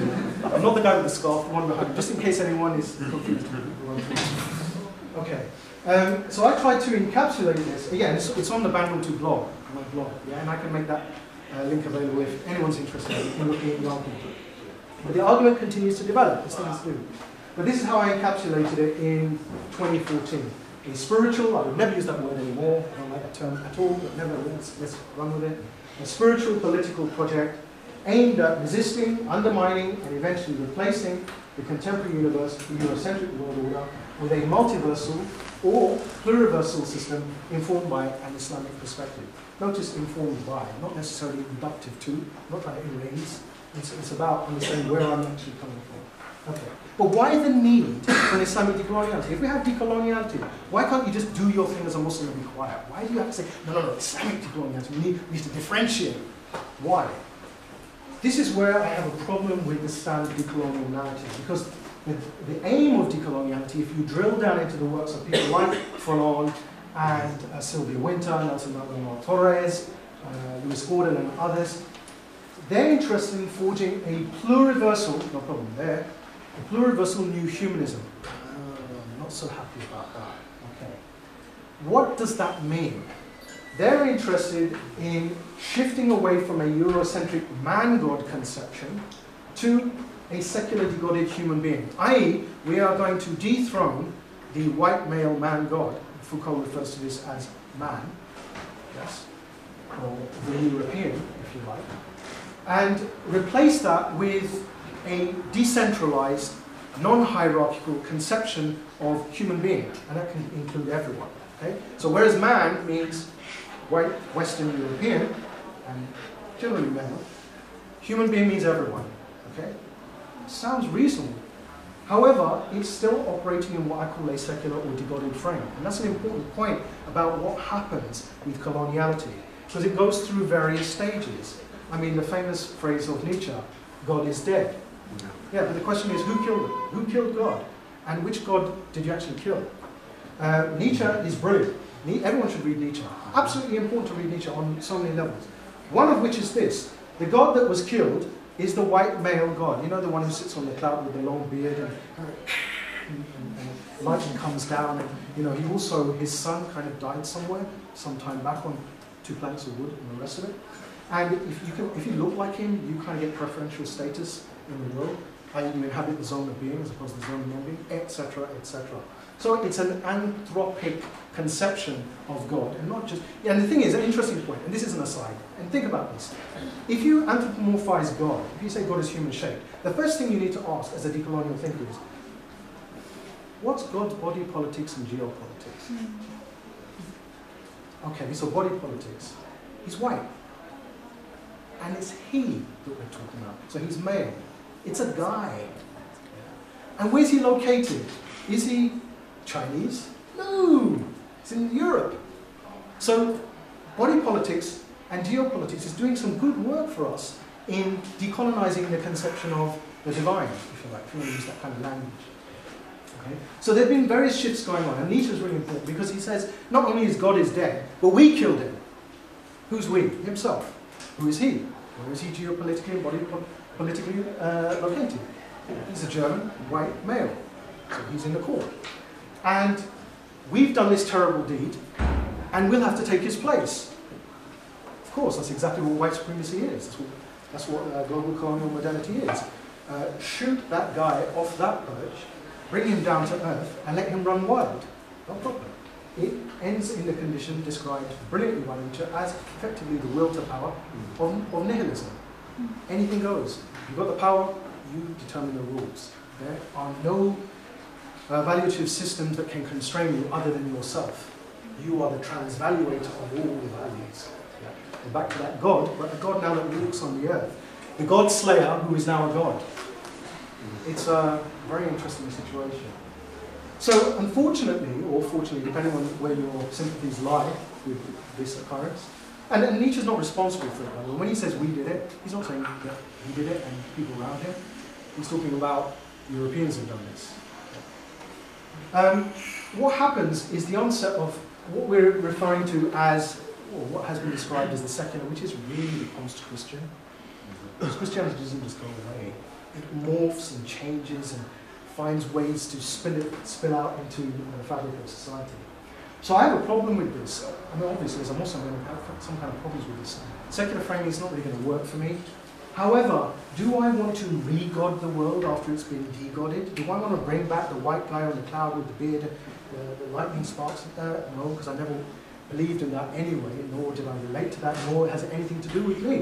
Not the guy with the scarf, the one behind him, just in case anyone is confused. Okay. So I tried to encapsulate this. Again, it's on the Bandle 2 blog, my blog, yeah, and I can make that link available if anyone's interested in looking at the argument. But the argument continues to develop, as things do. But this is how I encapsulated it in 2014. A spiritual, I would never use that word anymore, I don't like that term at all, but never, let's run with it. A spiritual political project aimed at resisting, undermining, and eventually replacing the contemporary universe, the Eurocentric world order, with a multiversal or pluriversal system informed by an Islamic perspective. Notice informed by, not necessarily inductive to, not trying to erase. It's about understanding where I'm actually coming from. Okay. But why the need for an Islamic decoloniality? If we have decoloniality, why can't you just do your thing as a Muslim and be quiet? Why do you have to say, no, Islamic decoloniality, we need to differentiate? Why? This is where I have a problem with the standard decolonial narrative, because the aim of decoloniality, if you drill down into the works of people like Fanon and Sylvia Wynter, Nelson Mandela Torres, Lewis Gordon and others, they're interested in forging a pluriversal, no problem there, a pluriversal new humanism. I'm not so happy about that. Okay. What does that mean? They're interested in shifting away from a Eurocentric man-God conception to a secular de-godded human being, i.e., we are going to dethrone the white male man-God. Foucault refers to this as man, yes, or the European, if you like, and replace that with a decentralized, non-hierarchical conception of human being, and that can include everyone. Okay? So whereas man means white, Western European, and generally male, human being means everyone. Okay? Sounds reasonable. However, it's still operating in what I call a secular or de-godded frame. And that's an important point about what happens with coloniality, because it goes through various stages. I mean, the famous phrase of Nietzsche, God is dead. Yeah, but the question is, who killed him? Who killed God? And which God did you actually kill? Nietzsche is brilliant. Everyone should read Nietzsche. Absolutely important to read Nietzsche on so many levels. One of which is this. The God that was killed is the white male God. You know, the one who sits on the cloud with the long beard and lightning comes down. And, you know, he also, his son kind of died somewhere, some time back on 2 planks of wood and the rest of it. And if you look like him, you kind of get preferential status in the world. You inhabit the zone of being as opposed to the zone of non-being, etc., etc. So it's an anthropic conception of God, and not just. Yeah, and the thing is, an interesting point, and this is an aside. And think about this: if you anthropomorphize God, if you say God is human-shaped, the first thing you need to ask as a decolonial thinker is, what's God's body politics and geopolitics? Okay, so body politics. He's white. And it's he that we're talking about. So he's male. It's a guy. And where's he located? Is he Chinese? No. It's in Europe. So body politics and geopolitics is doing some good work for us in decolonizing the conception of the divine, if you like, if you want to use that kind of language. Okay? So there have been various shifts going on, and Nietzsche is really important because he says, not only is God is dead, but we killed him. Who's we? Himself. Who is he? Where is he geopolitically and body politically located? He's a German, white male. So he's in the court. And we've done this terrible deed, and we'll have to take his place. Of course, that's exactly what white supremacy is. That's what global colonial modernity is. Shoot that guy off that perch, bring him down to earth, and let him run wild. No problem. It ends in the condition described brilliantly by Nietzsche as effectively the will to power of nihilism. Anything goes. You've got the power, you determine the rules. There are no valuative systems that can constrain you other than yourself. You are the transvaluator of all the values. Yeah. And back to that God, but a God now that walks on the earth. The God slayer who is now a God. It's a very interesting situation. So, unfortunately, or fortunately, depending on where your sympathies lie with this occurrence, and Nietzsche's not responsible for it, by the way. When he says we did it, he's not saying that he did it and people around him. He's talking about Europeans have done this. What happens is the onset of what we're referring to as, or what has been described as the secular, which is really post-Christian. Because Christianity doesn't just go away. It morphs and changes and finds ways to spill out into the fabric of society. So I have a problem with this. I mean, obviously, as a Muslim, I'm going to have some kind of problems with this. Secular framing is not really going to work for me. However, do I want to re-God the world after it's been de-godded? Do I want to bring back the white guy on the cloud with the beard, the lightning sparks? No, because I never believed in that anyway, nor did I relate to that, nor has it anything to do with me.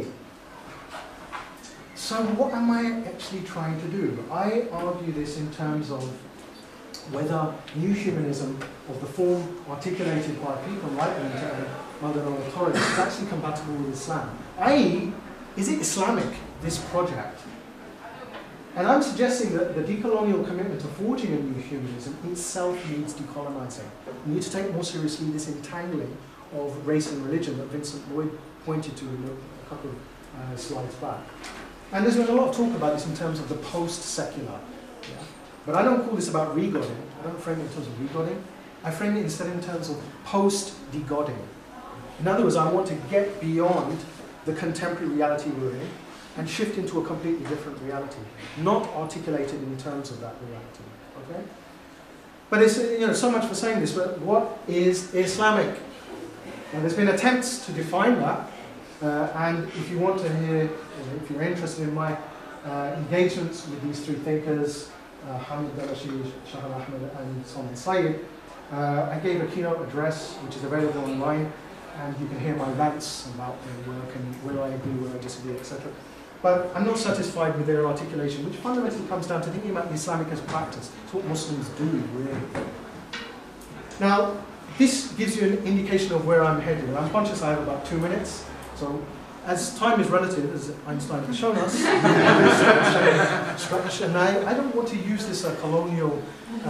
So what am I actually trying to do? I argue this in terms of whether new humanism of the form articulated by people like modern authorities is actually compatible with Islam. i.e., is it Islamic, this project? And I'm suggesting that the decolonial commitment to forging a new humanism itself needs decolonizing. We need to take more seriously this entangling of race and religion that Vincent Lloyd pointed to in a couple of slides back. And there's been a lot of talk about this in terms of the post-secular. Yeah? But I don't call this about regodding. I don't frame it in terms of regodding. I frame it instead in terms of post-degodding. In other words, I want to get beyond the contemporary reality we're in and shift into a completely different reality, not articulated in terms of that reality. Okay? But it's, so much for saying this, but what is Islamic? And there's been attempts to define that, and if you want to hear, if you're interested in my engagements with these three thinkers, Hamid Dalashi, Shahar Ahmed, and Salman Syed, I gave a keynote address which is available online, and you can hear my rants about their work and where I agree, where I disagree, etc. But I'm not satisfied with their articulation, which fundamentally comes down to thinking about the Islamic as practice. It's what Muslims do, really. Now, this gives you an indication of where I'm headed. I'm conscious I have about 2 minutes, so as time is relative, as Einstein has shown us, stretch, and I don't want to use this colonial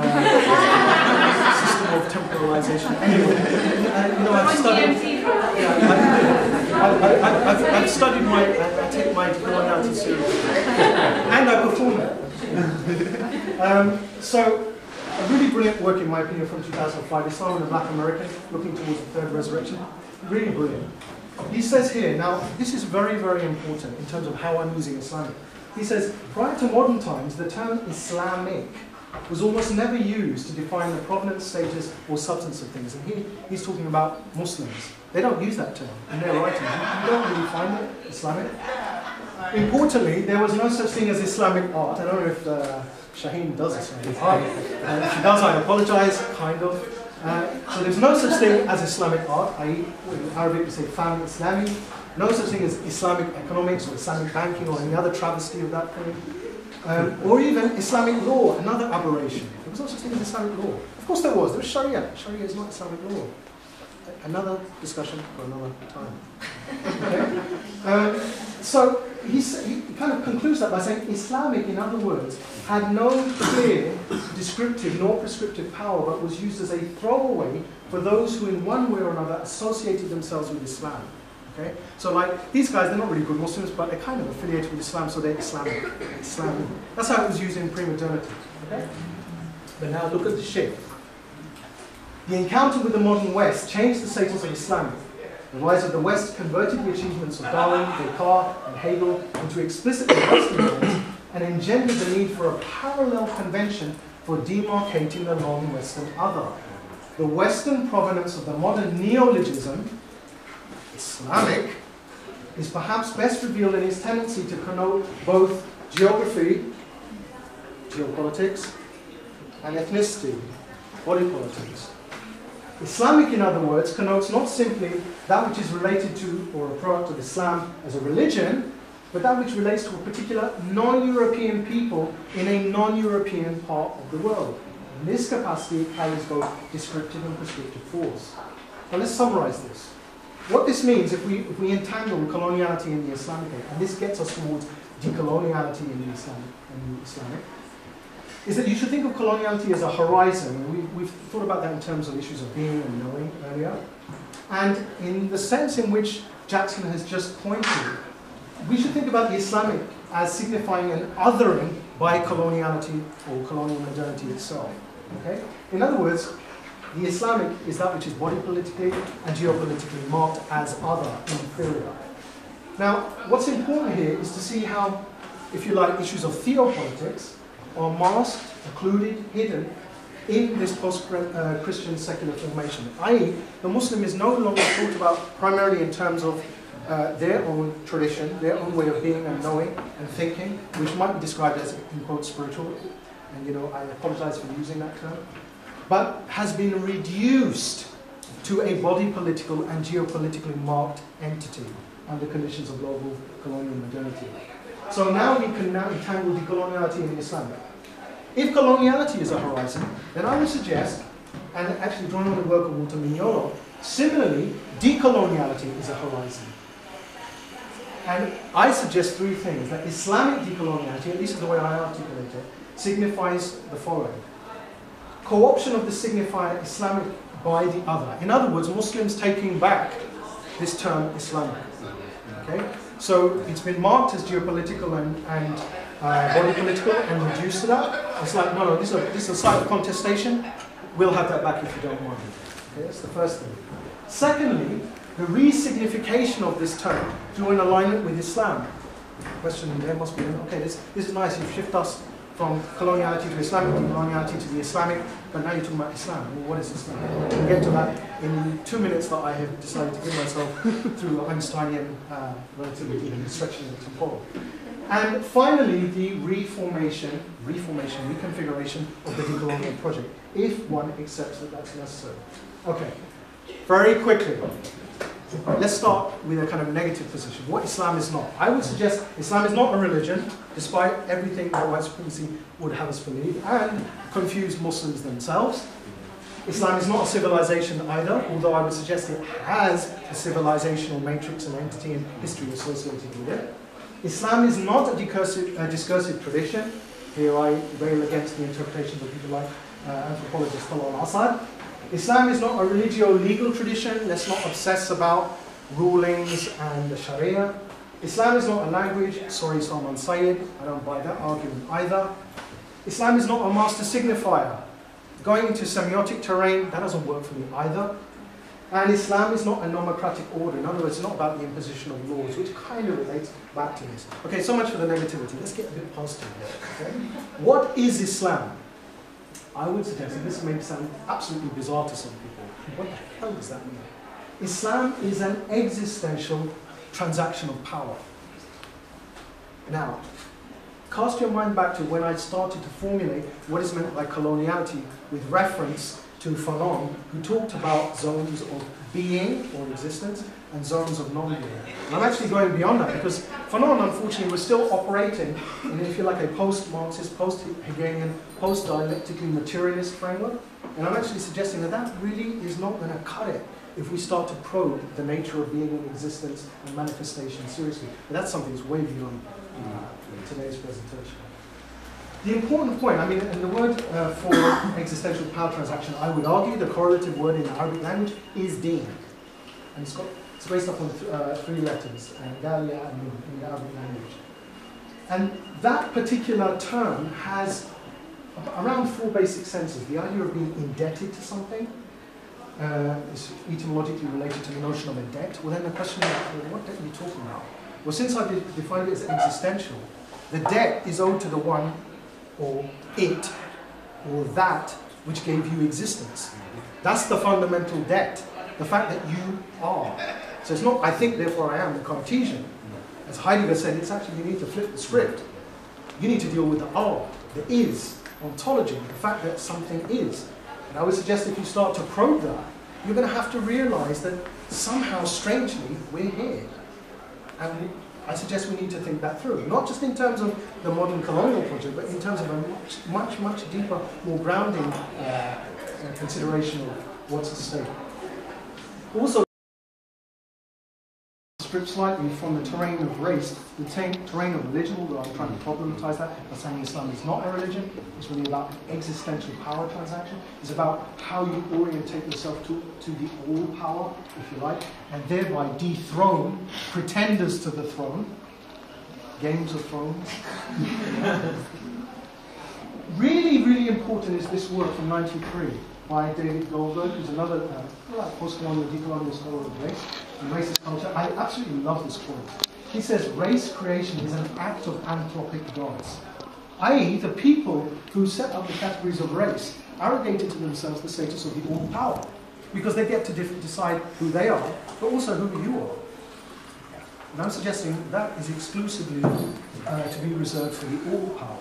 system of temporalization. Anyway, I've studied I take my decoloniality seriously, and I perform it. So, a really brilliant work, in my opinion, from 2005. It's started with a Black American looking towards the third resurrection. Really brilliant. He says here, now this is very, very important in terms of how I'm using Islamic. He says, prior to modern times, the term Islamic was almost never used to define the provenance, status, or substance of things. And he's talking about Muslims. They don't use that term in their writings. You don't really find it Islamic. Importantly, there was no such thing as Islamic art. I don't know if Shaheen does Islamic art. If she does, I apologize, kind of. So there's no such thing as Islamic art, i.e. in Arabic we say Fahmi Islami. No such thing as Islamic economics or Islamic banking or any other travesty of that thing. Or even Islamic law, another aberration. There was no such thing as Islamic law. Of course there was. There was Sharia. Sharia is not Islamic law. Another discussion for another time. Okay? So he kind of concludes that by saying Islamic, in other words, had no clear descriptive nor prescriptive power, but was used as a throwaway for those who in one way or another associated themselves with Islam. Okay? So like, these guys, they're not really good Muslims, but they're kind of affiliated with Islam, so they're Islamic. That's how it was used in pre-modernity. Okay? But now look at the shift. The encounter with the modern West changed the status of Islam. The rise of the West converted the achievements of Darwin, Descartes, and Hegel into explicitly Western norms and engendered the need for a parallel convention for demarcating the non-Western other. The Western provenance of the modern neologism, Islamic, is perhaps best revealed in its tendency to connote both geography, geopolitics, and ethnicity, body politics. Islamic, in other words, connotes not simply that which is related to or a product of Islam as a religion, but that which relates to a particular non-European people in a non-European part of the world. In this capacity, it carries both descriptive and prescriptive force. Now let's summarize this. What this means, if we entangle coloniality in the Islamic, and this gets us towards decoloniality in the Islamic, is that you should think of coloniality as a horizon. We've thought about that in terms of issues of being and knowing earlier. And in the sense in which Jackson has just pointed, we should think about the Islamic as signifying an othering by coloniality or colonial modernity itself. Okay? In other words, the Islamic is that which is body politically and geopolitically marked as other, inferior. Now, what's important here is to see how, if you like, issues of theopolitics are masked occluded, hidden in this post-Christian secular formation, i.e. the Muslim is no longer thought about primarily in terms of their own tradition, their own way of being and knowing and thinking, which might be described as, in quotes, spiritual, and I apologize for using that term, but has been reduced to a body political and geopolitically marked entity under conditions of global colonial modernity. So now we can entangle decoloniality in Islam. If coloniality is a horizon, then I would suggest, and actually drawing on the work of Walter Mignolo, similarly, decoloniality is a horizon. And I suggest three things: that Islamic decoloniality, at least is the way I articulate it, signifies the following. Co-option of the signifier Islamic by the other. In other words, Muslims taking back this term Islamic. Okay? So it's been marked as geopolitical and body political and reduced to that. It's like, no, this is a site of contestation. We'll have that back if you don't want it. Okay, that's the first thing. Secondly, the re-signification of this term through an alignment with Islam. The question there must be, okay, this is nice, you shift us from coloniality to Islamic, coloniality to the Islamic, but now you're talking about Islam. Well, what is Islam? We'll get to that in 2 minutes that I have decided to give myself through Einsteinian relativity and stretching it to follow. And finally, the reconfiguration of the decolonial project, if one accepts that that's necessary. Okay, very quickly. Let's start with a kind of negative position. What Islam is not. I would suggest Islam is not a religion, despite everything that white supremacy would have us believe, and confuse Muslims themselves. Islam is not a civilization either, although I would suggest it has a civilizational matrix and entity and history associated with it. Islam is not a discursive tradition. Here I rail against the interpretations of people like anthropologist Talal Assad. Islam is not a religio-legal tradition. Let's not obsess about rulings and the Sharia. Islam is not a language. Sorry, Salman Syed, I don't buy that argument either. Islam is not a master signifier. Going into semiotic terrain, that doesn't work for me either. And Islam is not a nomocratic order. In other words, it's not about the imposition of laws, which kind of relates back to this. Okay, so much for the negativity. Let's get a bit positive here. Okay? What is Islam? I would suggest, and this may sound absolutely bizarre to some people, what the hell does that mean? Islam is an existential transaction of power. Now, cast your mind back to when I started to formulate what is meant by coloniality with reference to Fanon, who talked about zones of being or existence and zones of non-being. And I'm actually going beyond that because Fanon, unfortunately, was still operating in, if you like, a post-Marxist, post-Hegelian, post-dialectically materialist framework. And I'm actually suggesting that that really is not going to cut it if we start to probe the nature of being and existence and manifestation seriously. But that's something that's way beyond today's presentation. The important point, I mean, and the word for existential power transaction, I would argue the correlative word in the Arabic language is deen. And it's based upon 3 letters, Galia and Nun, in the Arabic language. And that particular term has around 4 basic senses. The idea of being indebted to something is etymologically related to the notion of a debt. Well, then the question is, well, what debt are you talking about? Well, since I've defined it as existential, the debt is owed to the one or it, or that which gave you existence. That's the fundamental debt, the fact that you are. So it's not, I think, therefore I am, the Cartesian. As Heidegger said, it's actually, you need to flip the script. You need to deal with the are, the is, ontology, the fact that something is. And I would suggest if you start to probe that, you're going to have to realize that somehow, strangely, we're here. And I suggest we need to think that through, not just in terms of the modern colonial project, but in terms of a much deeper, more grounding consideration of what's at stake. Also, strip slightly from the terrain of race, the terrain of religion, although I'm trying to problematize that by saying Islam is not a religion. It's really about existential power transaction. It's about how you orientate yourself to the all power, if you like, and thereby dethrone pretenders to the throne. Games of Thrones. Really important is this work from '93 by David Goldberg, who's another post-colonial decolonial scholar of race and racist culture. I absolutely love this quote. He says, race creation is an act of anthropic gods. i.e. the people who set up the categories of race arrogated to themselves the status of the all power, because they get to decide who they are, but also who you are. And I'm suggesting that is exclusively to be reserved for the all power.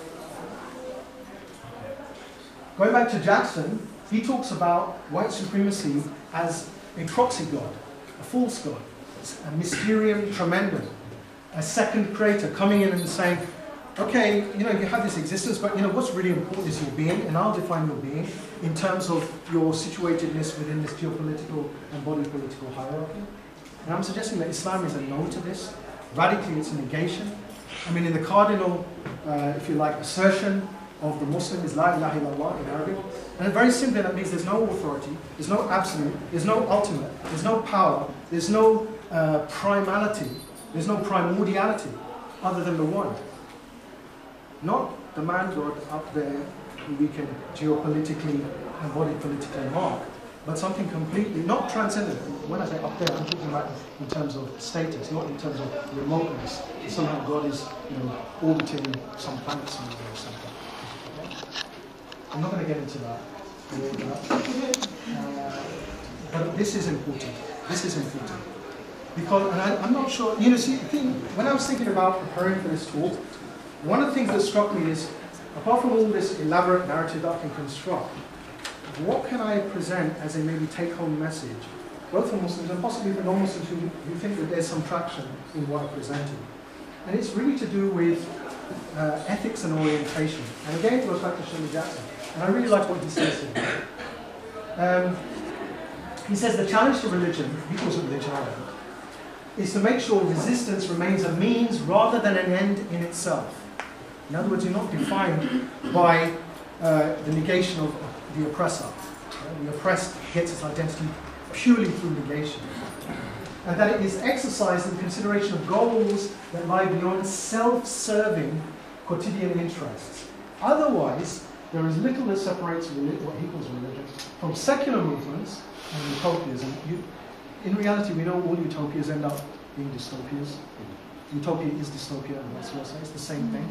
Going back to Jackson, he talks about white supremacy as a proxy god, a false god, a mysterium tremendum, a second creator coming in and saying, okay, you have this existence, but what's really important is your being, and I'll define your being in terms of your situatedness within this geopolitical and body political hierarchy. And I'm suggesting that Islam is a no to this. Radically, it's a negation. I mean, in the cardinal, if you like, assertion of the Muslim is La ilaha illallah in Arabic. And very simply, that means there's no authority, there's no absolute, there's no ultimate, there's no power, there's no primality, there's no primordiality other than the one. Not the man God up there who we can geopolitically and body politically mark, but something completely, not transcendent. When I say up there, I'm talking about in terms of status, not in terms of remoteness. Somehow God is, orbiting some planet somewhere or something. I'm not going to get into that. But this is important. This is important. Because, and I'm not sure, when I was thinking about preparing for this talk, one of the things that struck me is, apart from all this elaborate narrative that I can construct, what can I present as a maybe take-home message, both for Muslims and possibly for non-Muslims who think that there's some traction in what I'm presenting? And it's really to do with ethics and orientation. And again, it goes back to Shirley Jackson. And I really like what he says here. He says the challenge to religion, he calls it religion, is to make sure resistance remains a means rather than an end in itself. In other words, you're not defined by the negation of the oppressor. The oppressed gets its identity purely through negation. And that it is exercised in consideration of goals that lie beyond self-serving quotidian interests. Otherwise, there is little that separates what he calls religion from secular movements and utopianism. In reality, we know all utopias end up being dystopias. Utopia is dystopia and vice versa. It's the same thing.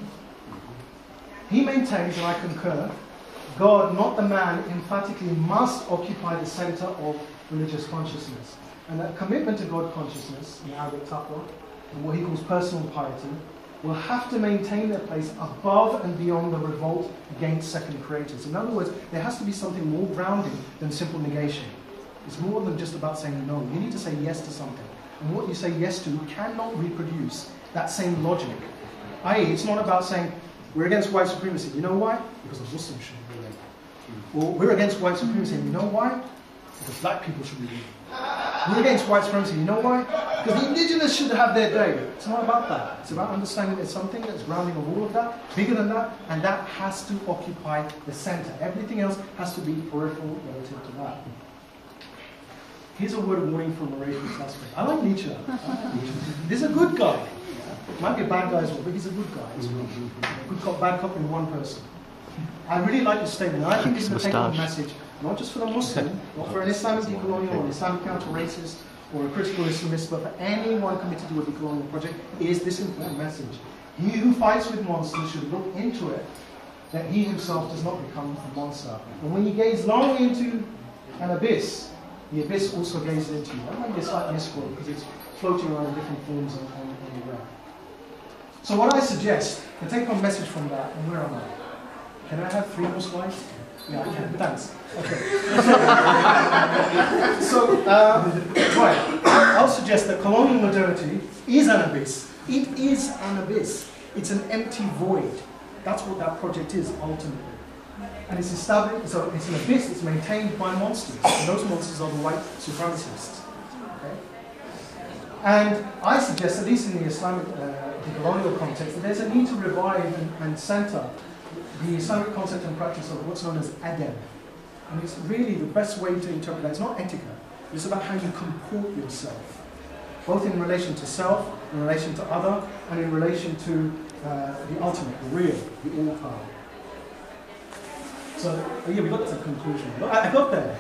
He maintains, and I concur, God, not the man, emphatically must occupy the center of religious consciousness. And that commitment to God consciousness, in Arabic taqwa, and what he calls personal piety, will have to maintain their place above and beyond the revolt against second creators. In other words, there has to be something more grounding than simple negation. It's more than just about saying no. You need to say yes to something. And what you say yes to cannot reproduce that same logic. I.e., it's not about saying, we're against white supremacy. You know why? Because the Muslims should be there. Or we're against white supremacy. And you know why? Because black people should be there. We're against white supremacy. You know why? Because the indigenous should have their day. It's not about that. It's about understanding there's something that's grounding of all of that, bigger than that, and that has to occupy the center. Everything else has to be peripheral relative to that. Here's a word of warning from a racial suspect. I like Nietzsche. He's a good guy. Might be a bad guy as well, but he's a good guy as well. Good cop, bad cop in one person. I really like this statement. I think this is a take-home message, not just for the Muslim, not for an Islamic decolonial or an Islamic counter-racist or a critical Islamist, but for anyone committed to a decolonial project, is this important message. He who fights with monsters should look into it, that he himself does not become a monster. And when you gaze long into an abyss, the abyss also gazes into you. That might be a slight misquote because it's floating around in different forms on the ground. So what I suggest, the take-home message from that, and where am I? Can I have 3 more slides? Yeah, I can. Thanks. Okay. Right. I'll suggest that colonial modernity is an abyss. It is an abyss. It's an empty void. That's what that project is, ultimately. And it's established, so it's an abyss that's maintained by monsters. And those monsters are the white supremacists. Okay? And I suggest, at least in the Islamic decolonial context, that there's a need to revive and center the Islamic concept and practice of what's known as adab. And it's really the best way to interpret that. It's not etika. It's about how you comport yourself, both in relation to self, in relation to other, and in relation to the ultimate, the real, the all-power. So, yeah, we got to the conclusion. I got there.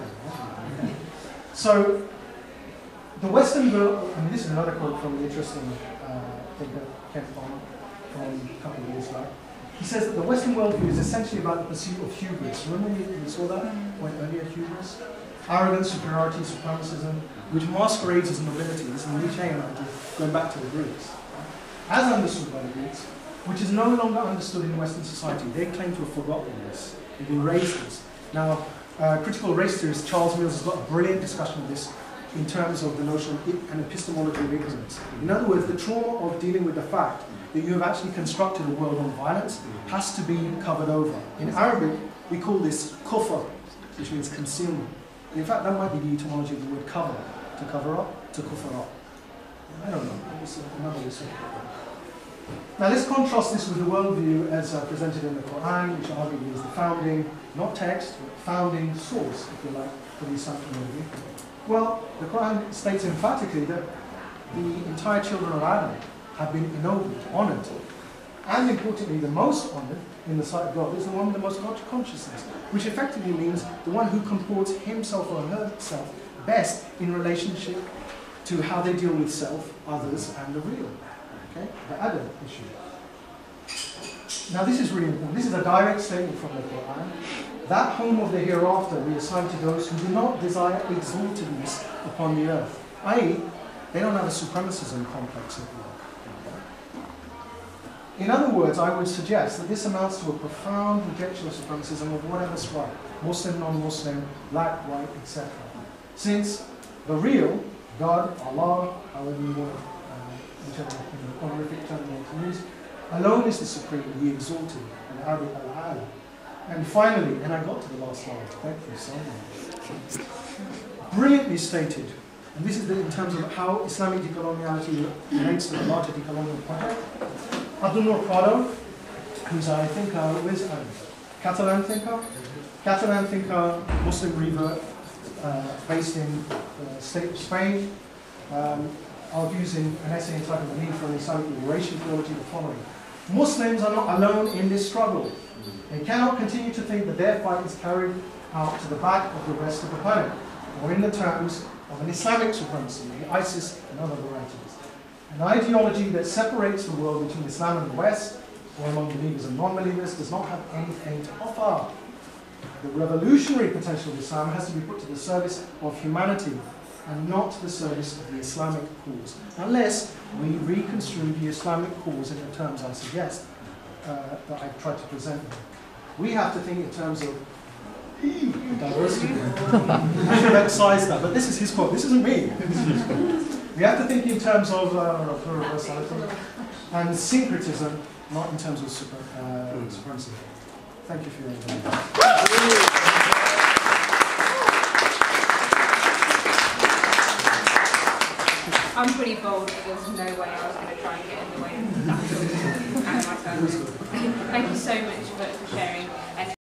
So, the Western world, I mean, this is another quote from the interesting thinker, Kent Palmer, from a couple of years back. he says that the Western worldview is essentially about the pursuit of hubris. Remember we saw that point earlier, hubris? Arrogance, superiority, supremacism, which masquerades as nobility. This is the Nietzschean idea, going back to the Greeks. As understood by the Greeks, which is no longer understood in Western society. They claim to have forgotten this. They've erased this. Now, critical race theorist Charles Mills has got a brilliant discussion of this in terms of the notion of an epistemology of ignorance. In other words, the trauma of dealing with the fact that you have actually constructed a world on violence has to be covered over. In Arabic, we call this kufr, which means concealment. In fact, that might be the etymology of the word cover, to cover up, to kufr up. I don't know, it's another research. Now let's contrast this with the worldview as presented in the Quran, which arguably is the founding, not text, but founding source, if you like, for the Islamic worldview. Well, the Quran states emphatically that the entire children of Adam have been ennobled, honoured, and importantly, the most honoured in the sight of God is the one with the most God consciousness, which effectively means the one who comports himself or herself best in relationship to how they deal with self, others, and the real. Okay? The Adam issue. Now this is really important. This is a direct statement from the Quran. That home of the hereafter we assign to those who do not desire exaltedness upon the earth. I.e., they don't have a supremacism complex at work. In other words, I would suggest that this amounts to a profound rejection of supremacism of whatever's right. Muslim, non-Muslim, black, white, etc. Since the real, God, Allah, however you want whichever honorific term you want to use, alone is the supreme, the exalted, and Arabic al-A'la. And finally, and I got to the last slide, thank you so much. Brilliantly stated, and this is in terms of how Islamic decoloniality relates to the larger decolonial project. Abdul Prado, who's I think, where's Catalan thinker? Catalan thinker, Muslim revert, based in the state of Spain, argues in an essay entitled The Need for an Islamic Liberation Theology the following. Muslims are not alone in this struggle. They cannot continue to think that their fight is carried out to the back of the rest of the planet, or in the terms of an Islamic supremacy, the ISIS and other varieties. An ideology that separates the world between Islam and the West, or among believers and non-believers, does not have anything to offer. The revolutionary potential of Islam has to be put to the service of humanity and not to the service of the Islamic cause, unless we reconstrue the Islamic cause in the terms I suggest that I've tried to present here. We have to think in terms of diversity. I should have emphasized that, but this is his quote. This isn't me. This is his quote. We have to think in terms of universality and syncretism, not in terms of supremacy. Thank you for your attention. I'm pretty bold, but there's no way I was going to try and get in the way of that. Thank you so much for sharing.